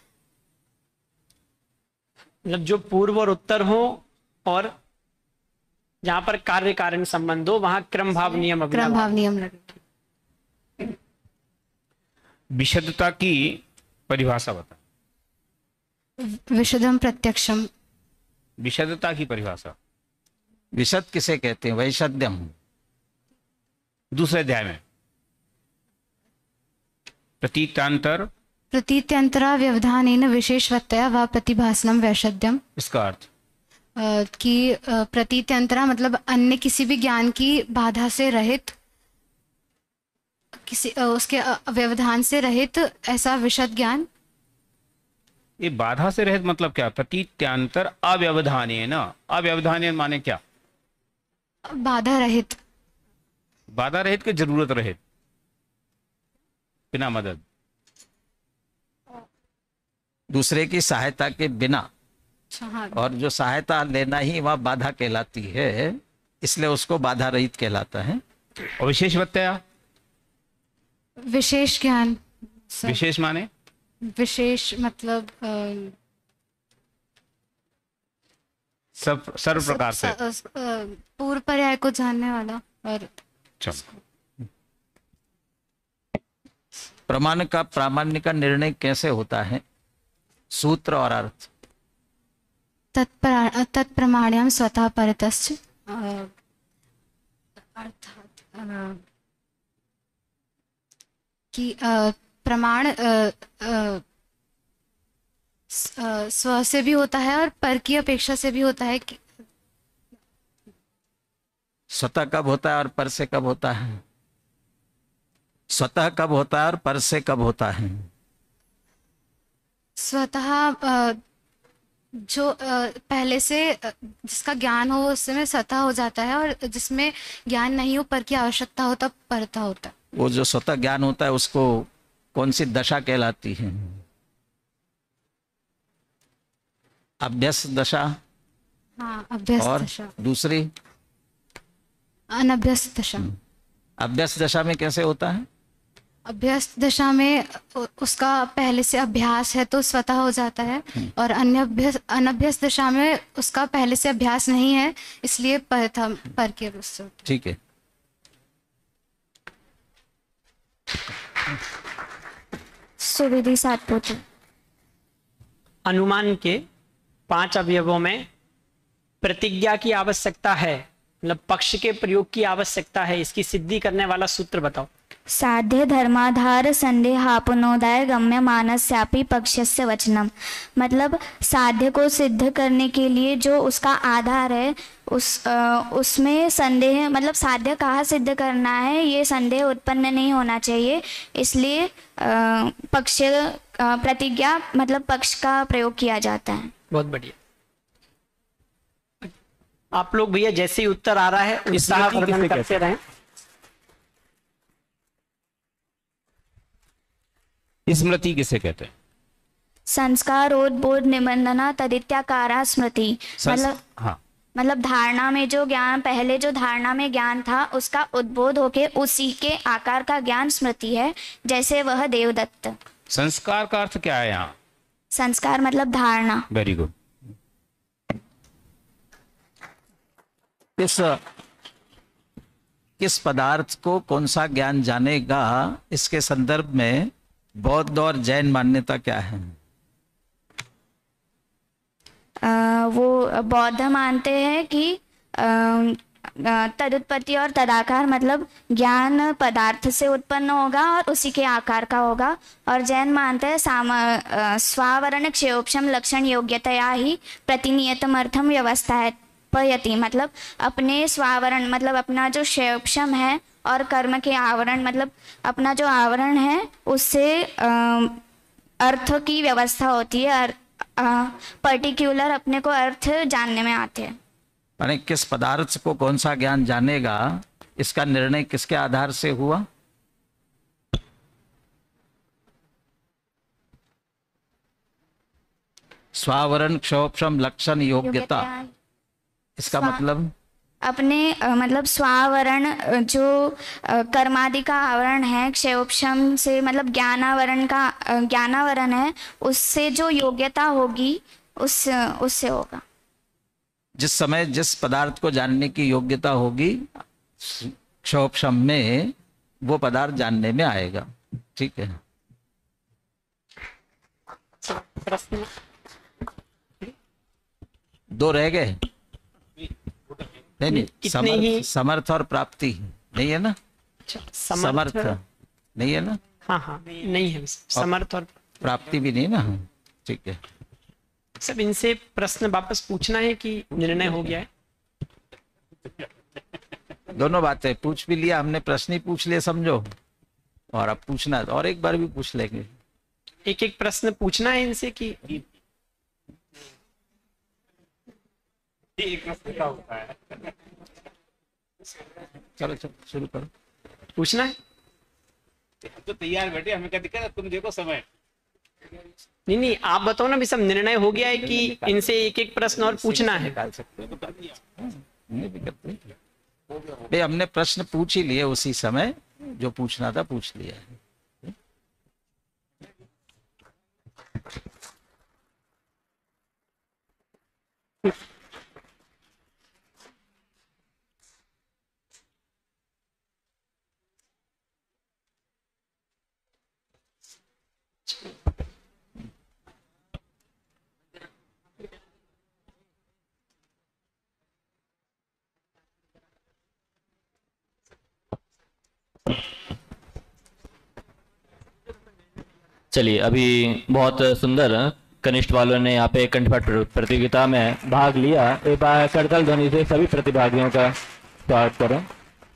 Speaker 3: मतलब जो पूर्व और उत्तर हो और जहां पर कार्य कारण संबंध हो वहां क्रम भाव नियम
Speaker 17: क्रम भाव नियम लगेगा।
Speaker 2: विशुद्धता की परिभाषा बता।
Speaker 17: विशुद्धम प्रत्यक्षम।
Speaker 2: विशुद्धता की परिभाषा।
Speaker 6: विशद किसे कहते हैं? वैशद्यम।
Speaker 2: दूसरे अध्याय में प्रतीत्यांतर
Speaker 17: प्रतीत्यंतरा व्यवधानेन विशेषवत्तया व प्रतिभासनम वैशद्यम।
Speaker 2: इसका अर्थ
Speaker 17: कि प्रतीत्यंतरा मतलब अन्य किसी भी ज्ञान की बाधा से रहित, किसी उसके व्यवधान से रहित ऐसा विशद ज्ञान।
Speaker 2: ये बाधा से रहित मतलब क्या? प्रतीत्यांतर अव्यवधानेन। अव्यवधानेन माने क्या?
Speaker 17: बाधा रहित।
Speaker 2: बाधा रहित के जरूरत रहित, बिना मदद,
Speaker 6: दूसरे की सहायता के बिना।
Speaker 17: हाँ।
Speaker 6: और जो सहायता लेना ही वह बाधा कहलाती है, इसलिए उसको बाधा रहित कहलाता है।
Speaker 2: और विशेष बताया?
Speaker 17: विशेष ज्ञान।
Speaker 2: विशेष माने?
Speaker 17: विशेष मतलब
Speaker 2: सब सर्व प्रकार से
Speaker 17: पूर्व पर्याय को जानने वाला। और
Speaker 6: प्रमाण का प्रामाण्य का निर्णय कैसे होता है? सूत्र और अर्थ।
Speaker 17: तत्प्रमाण्यम स्वतः परतश्च, अर्थात कि प्रमाण स्व से भी होता है और पर की अपेक्षा से भी होता है। कि
Speaker 6: स्वतः कब होता है और पर से कब होता है? स्वतः कब होता है और पर से कब होता है?
Speaker 17: स्वतः जो पहले से जिसका ज्ञान हो उसमें स्वतः हो जाता है, और जिसमें ज्ञान नहीं हो, पर की आवश्यकता हो, तब परता होता है।
Speaker 6: वो जो स्वतः ज्ञान होता है उसको कौन सी दशा कहलाती है? अभ्यस्त दशा।
Speaker 17: हाँ, अभ्यस्त
Speaker 6: और
Speaker 17: दशा।
Speaker 6: दूसरी
Speaker 17: अनभ्यस्त दशा।
Speaker 6: अभ्यस्त दशा में कैसे होता है?
Speaker 17: अभ्यस्त दशा में उसका पहले से अभ्यास है तो स्वतः हो जाता है, और अन्य अनभ्यस्त दशा में उसका पहले से अभ्यास नहीं है, इसलिए पर था पर के रूप।
Speaker 6: ठीक है।
Speaker 17: सुविधि सातपुत्र।
Speaker 3: अनुमान के पांच अवयवों में प्रतिज्ञा की आवश्यकता है, मतलब पक्ष के प्रयोग की आवश्यकता है, इसकी सिद्धि करने वाला सूत्र बताओ।
Speaker 18: साध्य धर्माधार संदेहापनोदय गम्य मानस्यापि पक्षस्य वचनम। मतलब साध्य को सिद्ध करने के लिए जो उसका आधार है उस आ, उसमें संदेह, मतलब साध्य कहाँ सिद्ध करना है ये संदेह उत्पन्न नहीं होना चाहिए, इसलिए आ, पक्ष आ, प्रतिज्ञा मतलब पक्ष का प्रयोग किया जाता है।
Speaker 3: बहुत बढ़िया। आप लोग भैया जैसे ही उत्तर आ रहा है उत्साह वर्धन करते रहें।
Speaker 2: स्मृति किसे कहते हैं?
Speaker 18: संस्कारोद्बोध निबंधना तदित्याकारा स्मृति। मतलब
Speaker 2: हाँ,
Speaker 18: मतलब धारणा में जो ज्ञान, पहले जो धारणा में ज्ञान था उसका उद्बोध होके उसी के आकार का ज्ञान स्मृति है, जैसे वह देवदत्त।
Speaker 2: संस्कार का अर्थ क्या है यहाँ?
Speaker 18: संस्कार मतलब धारणा।
Speaker 2: Very good.
Speaker 6: किस किस पदार्थ को कौन सा ज्ञान जानेगा, इसके संदर्भ में बौद्ध और जैन मान्यता क्या है?
Speaker 18: आ, वो बौद्ध मानते हैं कि तदुत्पत्ति और तदाकार मतलब ज्ञान पदार्थ से उत्पन्न होगा और उसी के आकार का होगा, और जैन मानते हैं साम स्वावरण क्षयोपम लक्षण योग्यतया ही प्रतिनियतमर्थम व्यवस्था है पयति। मतलब अपने स्वावरण मतलब अपना जो क्षयोपम है और कर्म के आवरण मतलब अपना जो आवरण है उससे अर्थ की व्यवस्था होती है, पर्टिकुलर अपने को अर्थ जानने में आते हैं।
Speaker 6: माने किस पदार्थ को कौन सा ज्ञान जानेगा, इसका निर्णय किसके आधार से हुआ? स्वावरण क्षोभम लक्षण योग्यता, इसका मतलब
Speaker 18: अपने आ, मतलब स्वावरण जो आ, कर्मादि का आवरण है, क्षयोपम से मतलब ज्ञानावरण का ज्ञानावरण है, उससे जो योग्यता होगी उस उससे होगा।
Speaker 6: जिस समय जिस पदार्थ को जानने की योग्यता होगी क्षोभम में वो पदार्थ जानने में आएगा। ठीक है।
Speaker 3: प्रश्न
Speaker 6: दो रह गए। नहीं नहीं, समर्थ, ही... समर्थ और प्राप्ति नहीं है ना? समर्थ, समर्थ नहीं है ना?
Speaker 3: हाँ हाँ नहीं है, समर्थ और
Speaker 6: प्राप्ति भी नहीं ना? ठीक है।
Speaker 3: सब इनसे प्रश्न वापस पूछना है कि निर्णय हो गया है?
Speaker 6: दोनों बातें पूछ भी लिया हमने, प्रश्न ही पूछ लिया समझो, और अब पूछना है और एक बार भी पूछ लेंगे।
Speaker 3: एक एक प्रश्न पूछना है इनसे कि
Speaker 2: एक प्रश्न का होता है।
Speaker 6: चलो चलो शुरू करो।
Speaker 3: पूछना है
Speaker 2: तो तैयार बैठे, हमें क्या दिक्कत है? तुम देखो समय।
Speaker 3: नहीं नहीं आप बताओ ना, भी सब निर्णय हो गया है कि इनसे एक एक प्रश्न और पूछना है?
Speaker 6: निकाल सकते हो भाई, हमने प्रश्न पूछ ही लिए उसी समय, जो पूछना था पूछ लिया है।
Speaker 19: चलिए, अभी बहुत सुंदर कनिष्ठ वालों ने यहाँ पे कंठपाठ प्रतियोगिता में भाग लिया। एक बार करतल ध्वनि से सभी प्रतिभागियों का स्वागत करें।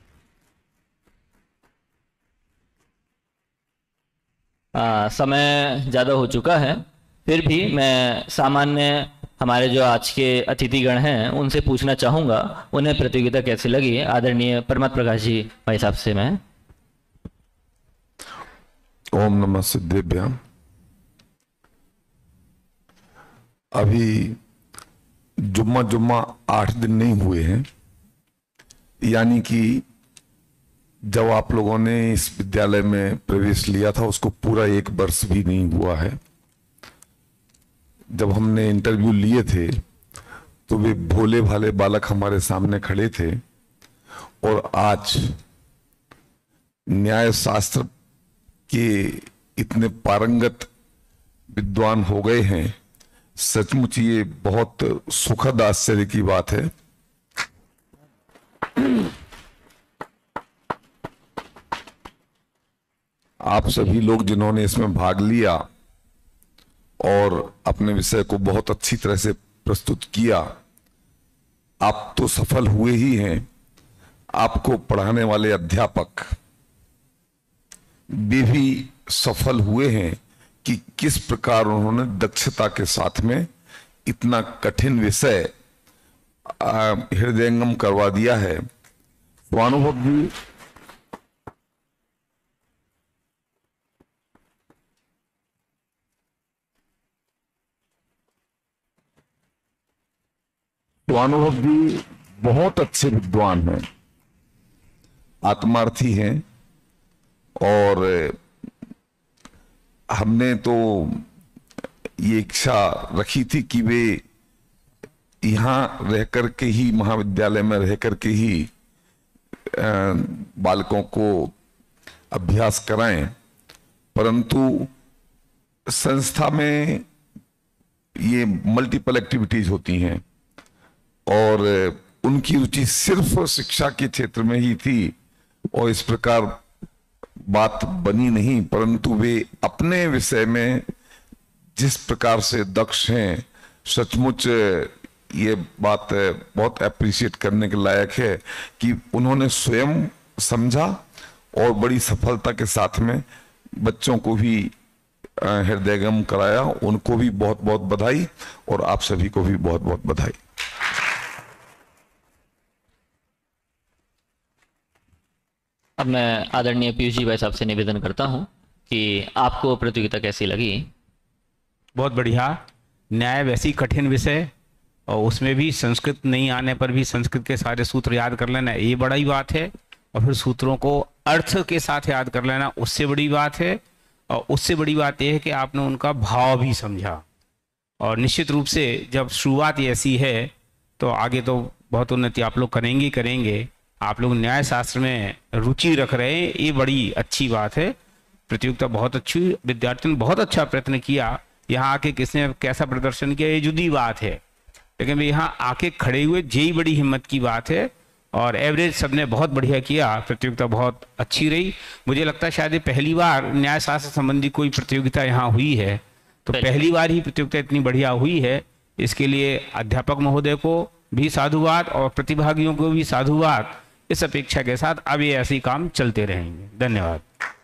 Speaker 19: आ, समय ज़्यादा हो चुका है, फिर भी मैं सामान्य हमारे जो आज के अतिथिगण हैं उनसे पूछना चाहूँगा उन्हें प्रतियोगिता कैसी लगी। आदरणीय परमत प्रकाश जी भाई साहब से मैं।
Speaker 20: ओम नमः सिद्धेभ्याम। अभी जुम्मा जुम्मा आठ दिन नहीं हुए हैं, यानी कि जब आप लोगों ने इस विद्यालय में प्रवेश लिया था उसको पूरा एक वर्ष भी नहीं हुआ है। जब हमने इंटरव्यू लिए थे तो वे भोले भाले बालक हमारे सामने खड़े थे, और आज न्याय शास्त्र के इतने पारंगत विद्वान हो गए हैं। सचमुच ये बहुत सुखद आश्चर्य की बात है। आप सभी लोग जिन्होंने इसमें भाग लिया और अपने विषय को बहुत अच्छी तरह से प्रस्तुत किया, आप तो सफल हुए ही हैं, आपको पढ़ाने वाले अध्यापक वे भी सफल हुए हैं कि किस प्रकार उन्होंने दक्षता के साथ में इतना कठिन विषय हृदयंगम करवा दिया है। स्वानुभव भी स्वानुभव भी बहुत अच्छे विद्वान हैं, आत्मार्थी हैं, और हमने तो ये इच्छा रखी थी कि वे यहाँ रह कर के ही, महाविद्यालय में रह कर के ही बालकों को अभ्यास कराएं, परंतु संस्था में ये मल्टीपल एक्टिविटीज होती हैं और उनकी रुचि सिर्फ शिक्षा के क्षेत्र में ही थी और इस प्रकार बात बनी नहीं, परंतु वे अपने विषय में जिस प्रकार से दक्ष हैं, सचमुच ये बात बहुत अप्रिशिएट करने के लायक है कि उन्होंने स्वयं समझा और बड़ी सफलता के साथ में बच्चों को भी हृदयंगम कराया। उनको भी बहुत बहुत बधाई और आप सभी को भी बहुत बहुत बधाई।
Speaker 19: अब मैं आदरणीय पीयूष जी भाई साहब से निवेदन करता हूं कि आपको प्रतियोगिता कैसी लगी।
Speaker 2: बहुत बढ़िया। न्याय वैसी कठिन विषय और उसमें भी संस्कृत नहीं आने पर भी संस्कृत के सारे सूत्र याद कर लेना, ये बड़ा ही बात है, और फिर सूत्रों को अर्थ के साथ याद कर लेना उससे बड़ी बात है, और उससे बड़ी बात यह है कि आपने उनका भाव भी समझा। और निश्चित रूप से जब शुरुआत ऐसी है तो आगे तो बहुत उन्नति आप लोग करेंगे करेंगे आप लोग न्याय शास्त्र में रुचि रख रहे हैं, ये बड़ी अच्छी बात है। प्रतियोगिता बहुत अच्छी, विद्यार्थियों ने बहुत अच्छा प्रयत्न किया। यहाँ आके किसने कैसा प्रदर्शन किया ये जुदी बात है, लेकिन यहाँ आके खड़े हुए यही बड़ी हिम्मत की बात है। और एवरेज सबने बहुत बढ़िया किया, प्रतियोगिता बहुत अच्छी रही। मुझे लगता है शायद ये पहली बार न्याय शास्त्र संबंधी कोई प्रतियोगिता यहाँ हुई है, तो पहली बार ही प्रतियोगिता इतनी बढ़िया हुई है। इसके लिए अध्यापक महोदय को भी साधुवाद और प्रतिभागियों को भी साधुवाद। इस अपेक्षा के साथ अब ये ऐसे काम चलते रहेंगे। धन्यवाद।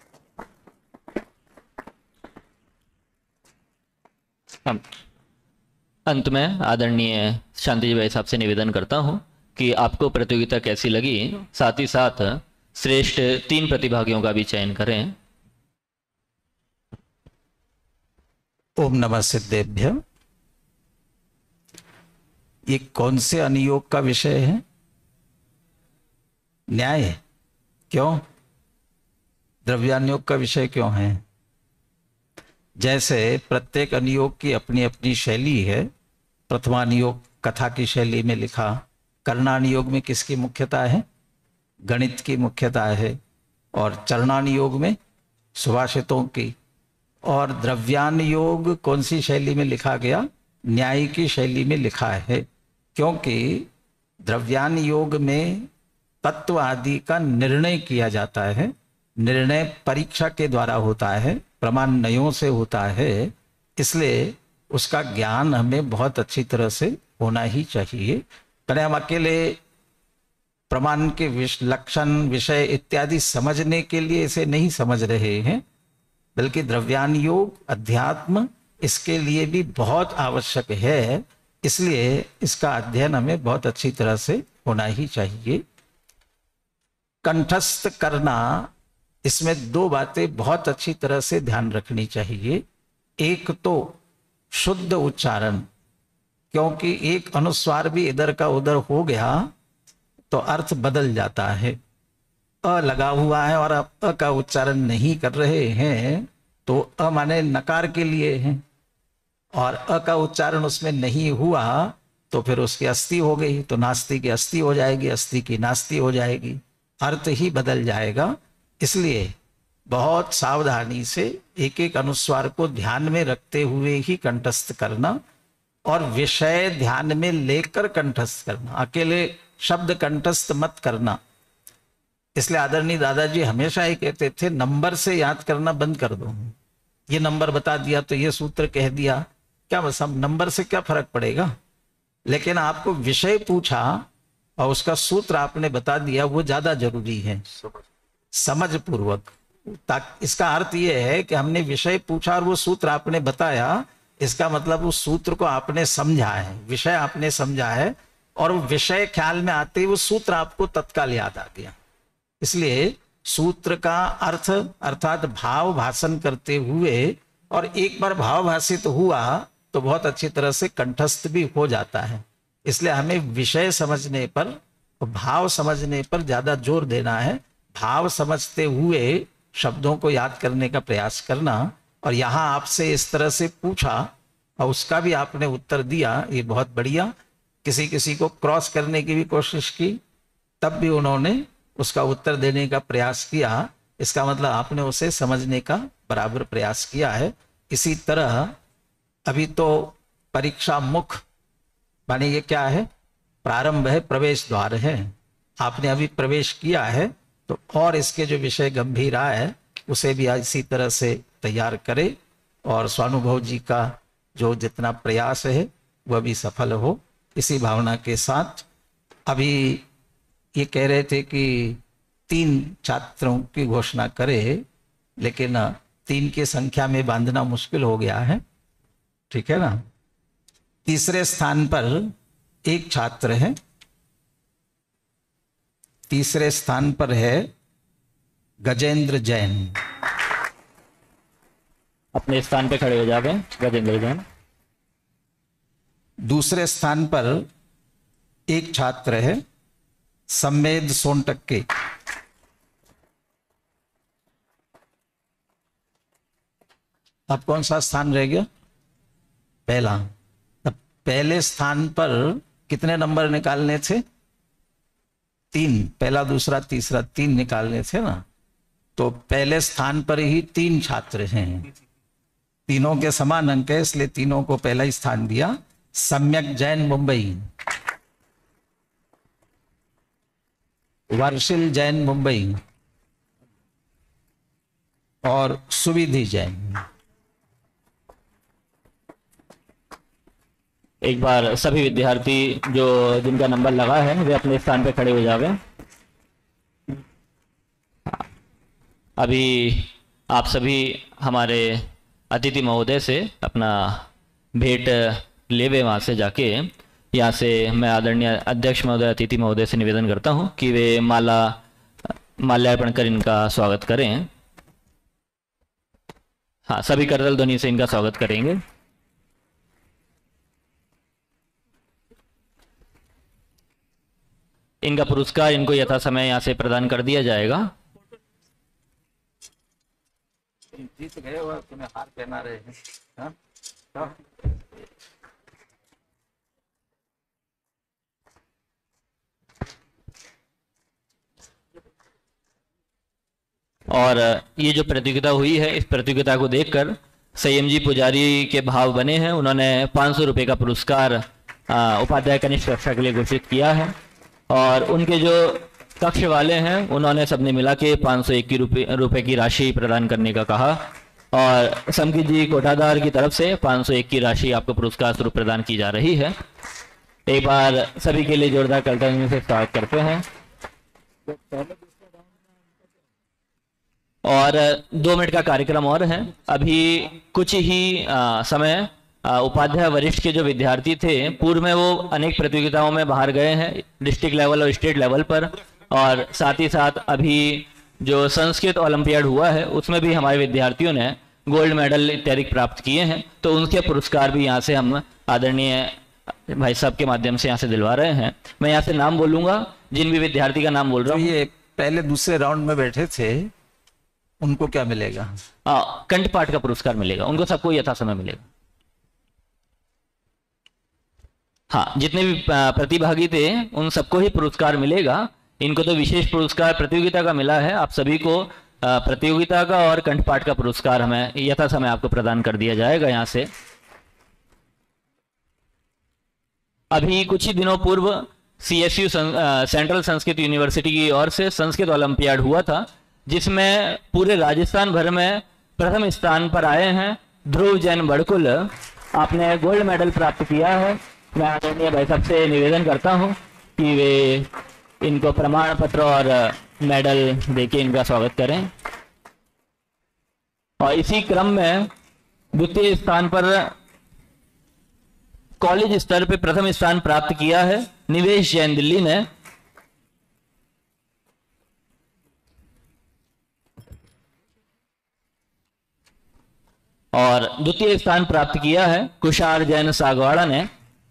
Speaker 19: हम अंत में आदरणीय शांति जी भाई साहब से निवेदन करता हूं कि आपको प्रतियोगिता कैसी लगी, साथ ही साथ श्रेष्ठ तीन प्रतिभागियों का भी चयन करें।
Speaker 6: ओम नमः सिद्धेभ्य। ये कौन से अनुयोग का विषय है? न्याय। क्यों? द्रव्यानुयोग का विषय क्यों है? जैसे प्रत्येक अनुयोग की अपनी अपनी शैली है। प्रथमानुयोग कथा की शैली में लिखा, कर्णानुयोग में किसकी मुख्यता है? गणित की मुख्यता है, और चरणानुयोग में सुभाषितों की। और द्रव्यानुयोग कौन सी शैली में लिखा गया? न्याय की शैली में लिखा है, क्योंकि द्रव्यानुयोग में तत्व आदि का निर्णय किया जाता है। निर्णय परीक्षा के द्वारा होता है, प्रमाणयों से होता है, इसलिए उसका ज्ञान हमें बहुत अच्छी तरह से होना ही चाहिए। पहले हम अकेले प्रमाण के विष, लक्षण, विषय इत्यादि समझने के लिए इसे नहीं समझ रहे हैं, बल्कि द्रव्यानुयोग, अध्यात्म इसके लिए भी बहुत आवश्यक है। इसलिए इसका अध्ययन हमें बहुत अच्छी तरह से होना ही चाहिए। कंठस्थ करना, इसमें दो बातें बहुत अच्छी तरह से ध्यान रखनी चाहिए। एक तो शुद्ध उच्चारण, क्योंकि एक अनुस्वार भी इधर का उधर हो गया तो अर्थ बदल जाता है। अ लगा हुआ है और आप अ का उच्चारण नहीं कर रहे हैं तो अ माने नकार के लिए है, और अ का उच्चारण उसमें नहीं हुआ तो फिर उसकी अस्थि हो गई, तो नास्ति की अस्थि हो जाएगी, अस्थि की नास्ति हो जाएगी, अर्थ ही बदल जाएगा। इसलिए बहुत सावधानी से एक एक अनुस्वार को ध्यान में रखते हुए ही कंठस्थ करना, और विषय ध्यान में लेकर कंठस्थ करना। अकेले शब्द कंठस्थ मत करना। इसलिए आदरणीय दादाजी हमेशा ही कहते थे नंबर से याद करना बंद कर दो। ये नंबर बता दिया तो ये सूत्र कह दिया, क्या बस हम नंबर से क्या फर्क पड़ेगा। लेकिन आपको विषय पूछा और उसका सूत्र आपने बता दिया, वो ज्यादा जरूरी है, समझ पूर्वक। इसका अर्थ ये है कि हमने विषय पूछा और वो सूत्र आपने बताया, इसका मतलब उस सूत्र को आपने समझा है, विषय आपने समझा है, और वो विषय ख्याल में आते ही वो सूत्र आपको तत्काल याद आ गया। इसलिए सूत्र का अर्थ अर्थात भाव भाषण करते हुए, और एक बार भाव भाषित हुआ तो बहुत अच्छी तरह से कंठस्थ भी हो जाता है। इसलिए हमें विषय समझने पर, भाव समझने पर ज्यादा जोर देना है। भाव समझते हुए शब्दों को याद करने का प्रयास करना। और यहाँ आपसे इस तरह से पूछा और उसका भी आपने उत्तर दिया, ये बहुत बढ़िया। किसी किसी को क्रॉस करने की भी कोशिश की, तब भी उन्होंने उसका उत्तर देने का प्रयास किया। इसका मतलब आपने उसे समझने का बराबर प्रयास किया है। इसी तरह अभी तो परीक्षा मुख माने ये क्या है, प्रारंभ है, प्रवेश द्वार है। आपने अभी प्रवेश किया है तो और इसके जो विषय गंभीर है उसे भी इसी तरह से तैयार करे, और स्वानुभव जी का जो जितना प्रयास है वह भी सफल हो। इसी भावना के साथ अभी ये कह रहे थे कि तीन छात्रों की घोषणा करे, लेकिन तीन की संख्या में बांधना मुश्किल हो गया है, ठीक है ना। तीसरे स्थान पर एक छात्र है, तीसरे स्थान पर है गजेंद्र जैन।
Speaker 19: अपने स्थान पे खड़े हो जावे गजेंद्र जैन।
Speaker 6: दूसरे स्थान पर एक छात्र है संवेद सोनटक्के। अब कौन सा स्थान रह गया? पहला। तब पहले स्थान पर कितने नंबर निकालने थे? तीन। पहला, दूसरा, तीसरा, तीन निकालने थे ना। तो पहले स्थान पर ही तीन छात्र हैं, तीनों के समान अंक है, इसलिए तीनों को पहला ही स्थान दिया। सम्यक जैन मुंबई, वर्षिल जैन मुंबई और सुविधि जैन।
Speaker 19: एक बार सभी विद्यार्थी जो जिनका नंबर लगा है वे अपने स्थान पे खड़े हो जावे। अभी आप सभी हमारे अतिथि महोदय से अपना भेंट लेवे, वहाँ से जाके यहाँ से मैं आदरणीय अध्यक्ष महोदय, अतिथि महोदय से निवेदन करता हूँ कि वे माला माल्यार्पण कर इनका स्वागत करें। हाँ, सभी करतल ध्वनि से इनका स्वागत करेंगे। इनका पुरस्कार इनको यथा समय यहाँ से प्रदान कर दिया जाएगा।
Speaker 6: जीत गए और तुम्हें हार पहना रहे हैं। हाँ? हाँ?
Speaker 19: और ये जो प्रतियोगिता हुई है, इस प्रतियोगिता को देखकर संयम जी पुजारी के भाव बने हैं। उन्होंने पाँच सौ रुपये का पुरस्कार उपाध्याय कनिष्ठ कक्षा के लिए घोषित किया है, और उनके जो कक्ष वाले हैं उन्होंने सबने मिला के पाँच सौ एक की रुपये रुपये की राशि प्रदान करने का कहा, और समकी जी कोठादार की तरफ से पाँच सौ एक की राशि आपको पुरस्कार स्वरूप प्रदान की जा रही है। एक बार सभी के लिए जोरदार करताली से स्वागत करते हैं। और दो मिनट का कार्यक्रम और है। अभी कुछ ही आ, समय उपाध्याय वरिष्ठ के जो विद्यार्थी थे, पूर्व में वो अनेक प्रतियोगिताओं में बाहर गए हैं, डिस्ट्रिक्ट लेवल और स्टेट लेवल पर, और साथ ही साथ अभी जो संस्कृत ओलंपियाड हुआ है उसमें भी हमारे विद्यार्थियों ने गोल्ड मेडल इत्यादि प्राप्त किए हैं। तो उनके पुरस्कार भी यहाँ से हम आदरणीय भाई साहब के माध्यम से यहाँ से दिलवा रहे हैं। मैं यहाँ से नाम बोलूंगा, जिन भी विद्यार्थी का नाम बोल रहा हूँ।
Speaker 6: ये पहले दूसरे राउंड में बैठे थे, उनको क्या मिलेगा?
Speaker 19: हाँ, कंठपाठ का पुरस्कार मिलेगा उनको, सबको यथा समय मिलेगा। हाँ, जितने भी प्रतिभागी थे उन सबको ही पुरस्कार मिलेगा। इनको तो विशेष पुरस्कार प्रतियोगिता का मिला है। आप सभी को प्रतियोगिता का और कंठपाठ का पुरस्कार हमें यथा समय आपको प्रदान कर दिया जाएगा। यहाँ से अभी कुछ ही दिनों पूर्व सीएसयू सेंट्रल संस्कृत यूनिवर्सिटी की ओर से संस्कृत ओलंपियाड हुआ था, जिसमें पूरे राजस्थान भर में प्रथम स्थान पर आए हैं ध्रुव जैन बड़कुल। आपने गोल्ड मेडल प्राप्त किया है। मैं आदरणीय भाई साहब से निवेदन करता हूं कि वे इनको प्रमाण पत्र और मेडल देके इनका स्वागत करें। और इसी क्रम में द्वितीय स्थान पर कॉलेज स्तर पे प्रथम स्थान प्राप्त किया है निवेश जैन दिल्ली ने। और द्वितीय स्थान प्राप्त किया है कुशार जैन सागवाड़ा ने।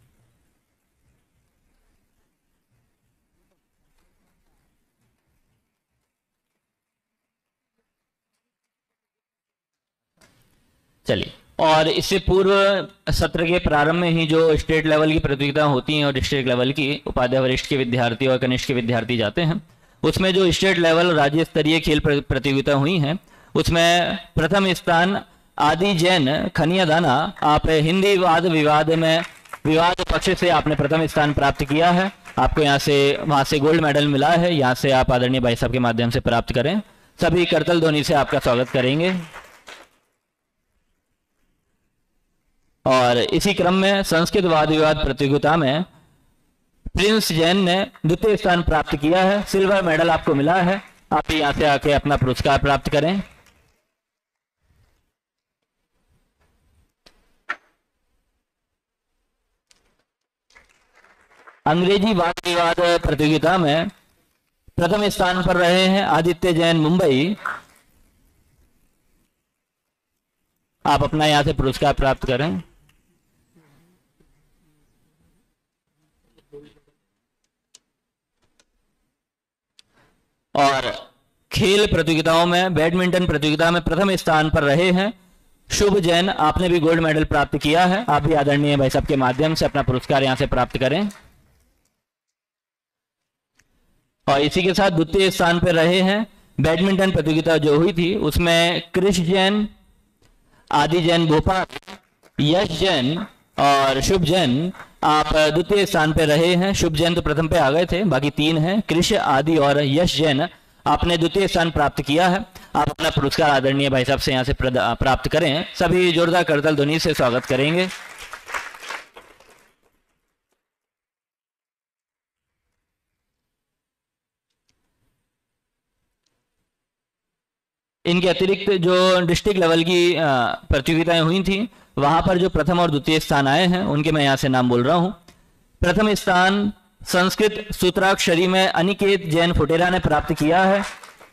Speaker 19: चलिए, और इससे पूर्व सत्र के प्रारंभ में ही जो स्टेट लेवल की प्रतियोगिता होती हैं और डिस्ट्रिक्ट लेवल की उपाध्याय वरिष्ठ के विद्यार्थी और कनिष्ठ के विद्यार्थी जाते हैं, उसमें जो स्टेट लेवल राज्य स्तरीय खेल प्रतियोगिता हुई हैं उसमें प्रथम स्थान आदि जैन खनिया दाना, आप हिंदी वाद विवाद में विवाद पक्ष से आपने प्रथम स्थान प्राप्त किया है। आपको यहाँ से वहाँ से गोल्ड मेडल मिला है, यहाँ से आप आदरणीय भाई साहब के माध्यम से प्राप्त करें। सभी करतल ध्वनि से आपका स्वागत करेंगे। और इसी क्रम में संस्कृत वाद विवाद प्रतियोगिता में प्रिंस जैन ने द्वितीय स्थान प्राप्त किया है, सिल्वर मेडल आपको मिला है। आप यहाँ से आके अपना पुरस्कार प्राप्त करें। अंग्रेजी वाद विवाद प्रतियोगिता में प्रथम स्थान पर रहे हैं आदित्य जैन मुंबई। आप अपना यहां से पुरस्कार प्राप्त करें। और खेल प्रतियोगिताओं में बैडमिंटन प्रतियोगिता में प्रथम स्थान पर रहे हैं शुभ जैन। आपने भी गोल्ड मेडल प्राप्त किया है। आप भी आदरणीय भाई साहब के माध्यम से अपना पुरस्कार यहां से प्राप्त करें। और इसी के साथ द्वितीय स्थान पर रहे हैं बैडमिंटन प्रतियोगिता जो हुई थी उसमें कृष जैन, आदि जैन भोपाल, यश जैन और शुभ जैन। आप द्वितीय स्थान पे रहे हैं। शुभ जैन तो प्रथम पे आ गए थे, बाकी तीन हैं कृष, आदि और यश जैन। आपने द्वितीय स्थान प्राप्त किया है। आप अपना पुरस्कार आदरणीय भाई साहब से यहाँ से प्राप्त करें। सभी जोरदार करताल ध्वनि से स्वागत करेंगे। इनके अतिरिक्त जो डिस्ट्रिक्ट लेवल की प्रतियोगिताएं हुई थी वहां पर जो प्रथम और द्वितीय स्थान आए हैं उनके मैं यहां से नाम बोल रहा हूं। प्रथम स्थान संस्कृत सूत्राक्षरी में अनिकेत जैन फुटेरा ने प्राप्त किया है।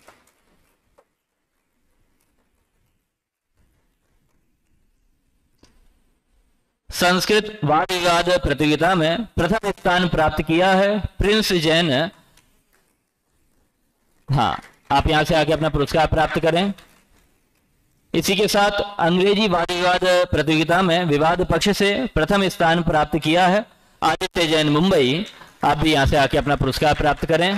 Speaker 19: संस्कृत वाद विवाद प्रतियोगिता में प्रथम स्थान प्राप्त किया है प्रिंस जैन। हाँ, आप यहां से आके अपना पुरस्कार प्राप्त करें। इसी के साथ अंग्रेजी वाद विवाद प्रतियोगिता में विवाद पक्ष से प्रथम स्थान प्राप्त किया है आदित्य जैन मुंबई। आप भी यहां से आके अपना पुरस्कार प्राप्त करें।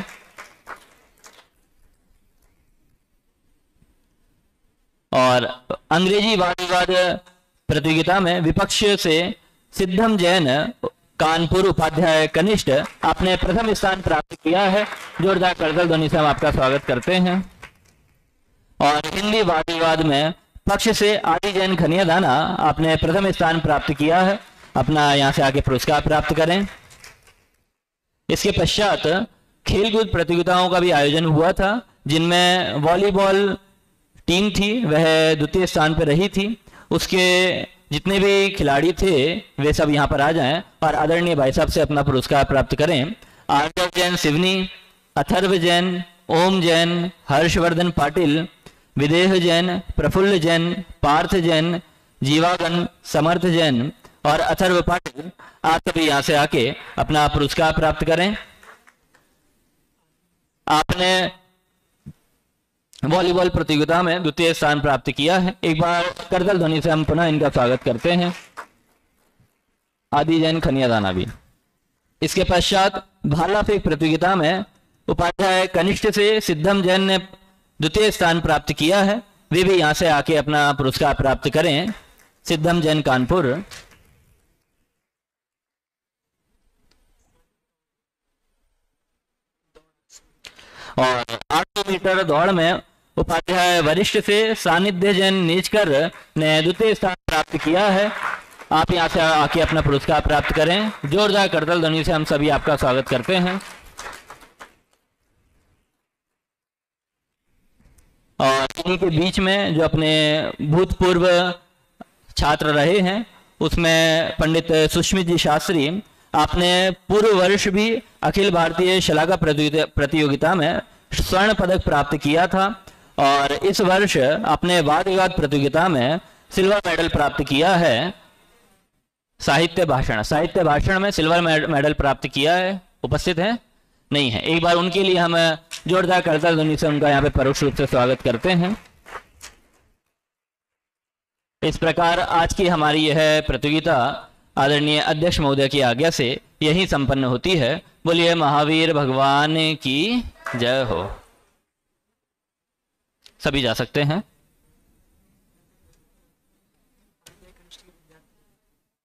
Speaker 19: और अंग्रेजी वाद विवाद प्रतियोगिता में विपक्ष से सिद्धम जैन कानपुर उपाध्याय कनिष्ठ, आपने प्रथम स्थान प्राप्त किया है। जोरदार करतल ध्वनि से हम आपका स्वागत करते हैं। और हिंदी वाद विवाद में पक्ष से आदि जैन खनिया दाना, आपने प्रथम स्थान प्राप्त किया है। अपना यहां से आगे पुरस्कार प्राप्त करें। इसके पश्चात खेलकूद प्रतियोगिताओं का भी आयोजन हुआ था, जिनमें वॉलीबॉल टीम थी वह द्वितीय स्थान पर रही थी। उसके जितने भी खिलाड़ी थे वे सब यहाँ पर आ जाएं और आदरणीय भाई साहब से अपना पुरस्कार प्राप्त करें। आर्दव जैन सिवनी, अथर्व जैन, ओम जैन, हर्षवर्धन पाटिल, विदेह जैन, प्रफुल्ल जैन, पार्थ जैन, जीवागन, समर्थ जैन और अथर्व पाटिल, आप सभी यहाँ से आके अपना पुरस्कार प्राप्त करें। आपने वॉलीबॉल प्रतियोगिता में द्वितीय स्थान प्राप्त किया है। एक बार करतल ध्वनि से हम पुनः इनका स्वागत करते हैं। आदि जैन खनिया दाना भी। इसके पश्चात भाला फेंक प्रतियोगिता में उपाध्याय कनिष्ठ से सिद्धम जैन ने द्वितीय स्थान प्राप्त किया है। वे भी यहां से आके अपना पुरस्कार प्राप्त करें। सिद्धम जैन कानपुर। और आठ सौ मीटर दौड़ में उपाध्याय वरिष्ठ से सानिध्य जैन नीचकर ने द्वितीय स्थान प्राप्त किया है। आप यहाँ से आके अपना पुरस्कार प्राप्त करें। जोरदार करतल ध्वनि से हम सभी आपका स्वागत करते हैं। और इन्हीं के बीच में जो अपने भूतपूर्व छात्र रहे हैं उसमें पंडित सुष्मित जी शास्त्री, आपने पूर्व वर्ष भी अखिल भारतीय शलाका प्रतियोगिता प्रतियोगिता में स्वर्ण पदक प्राप्त किया था और इस वर्ष आपने वाद विवाद प्रतियोगिता में सिल्वर मेडल प्राप्त किया है। साहित्य भाषण साहित्य भाषण में सिल्वर मेडल प्राप्त किया है। उपस्थित है? नहीं है। एक बार उनके लिए हम जोरदार करतल ध्वनि से उनका यहाँ पे परोक्ष रूप से स्वागत करते हैं। इस प्रकार आज की हमारी यह प्रतियोगिता आदरणीय अध्यक्ष महोदय की आज्ञा से यही संपन्न होती है। बोलिए महावीर भगवान की जय हो। सभी जा सकते हैं।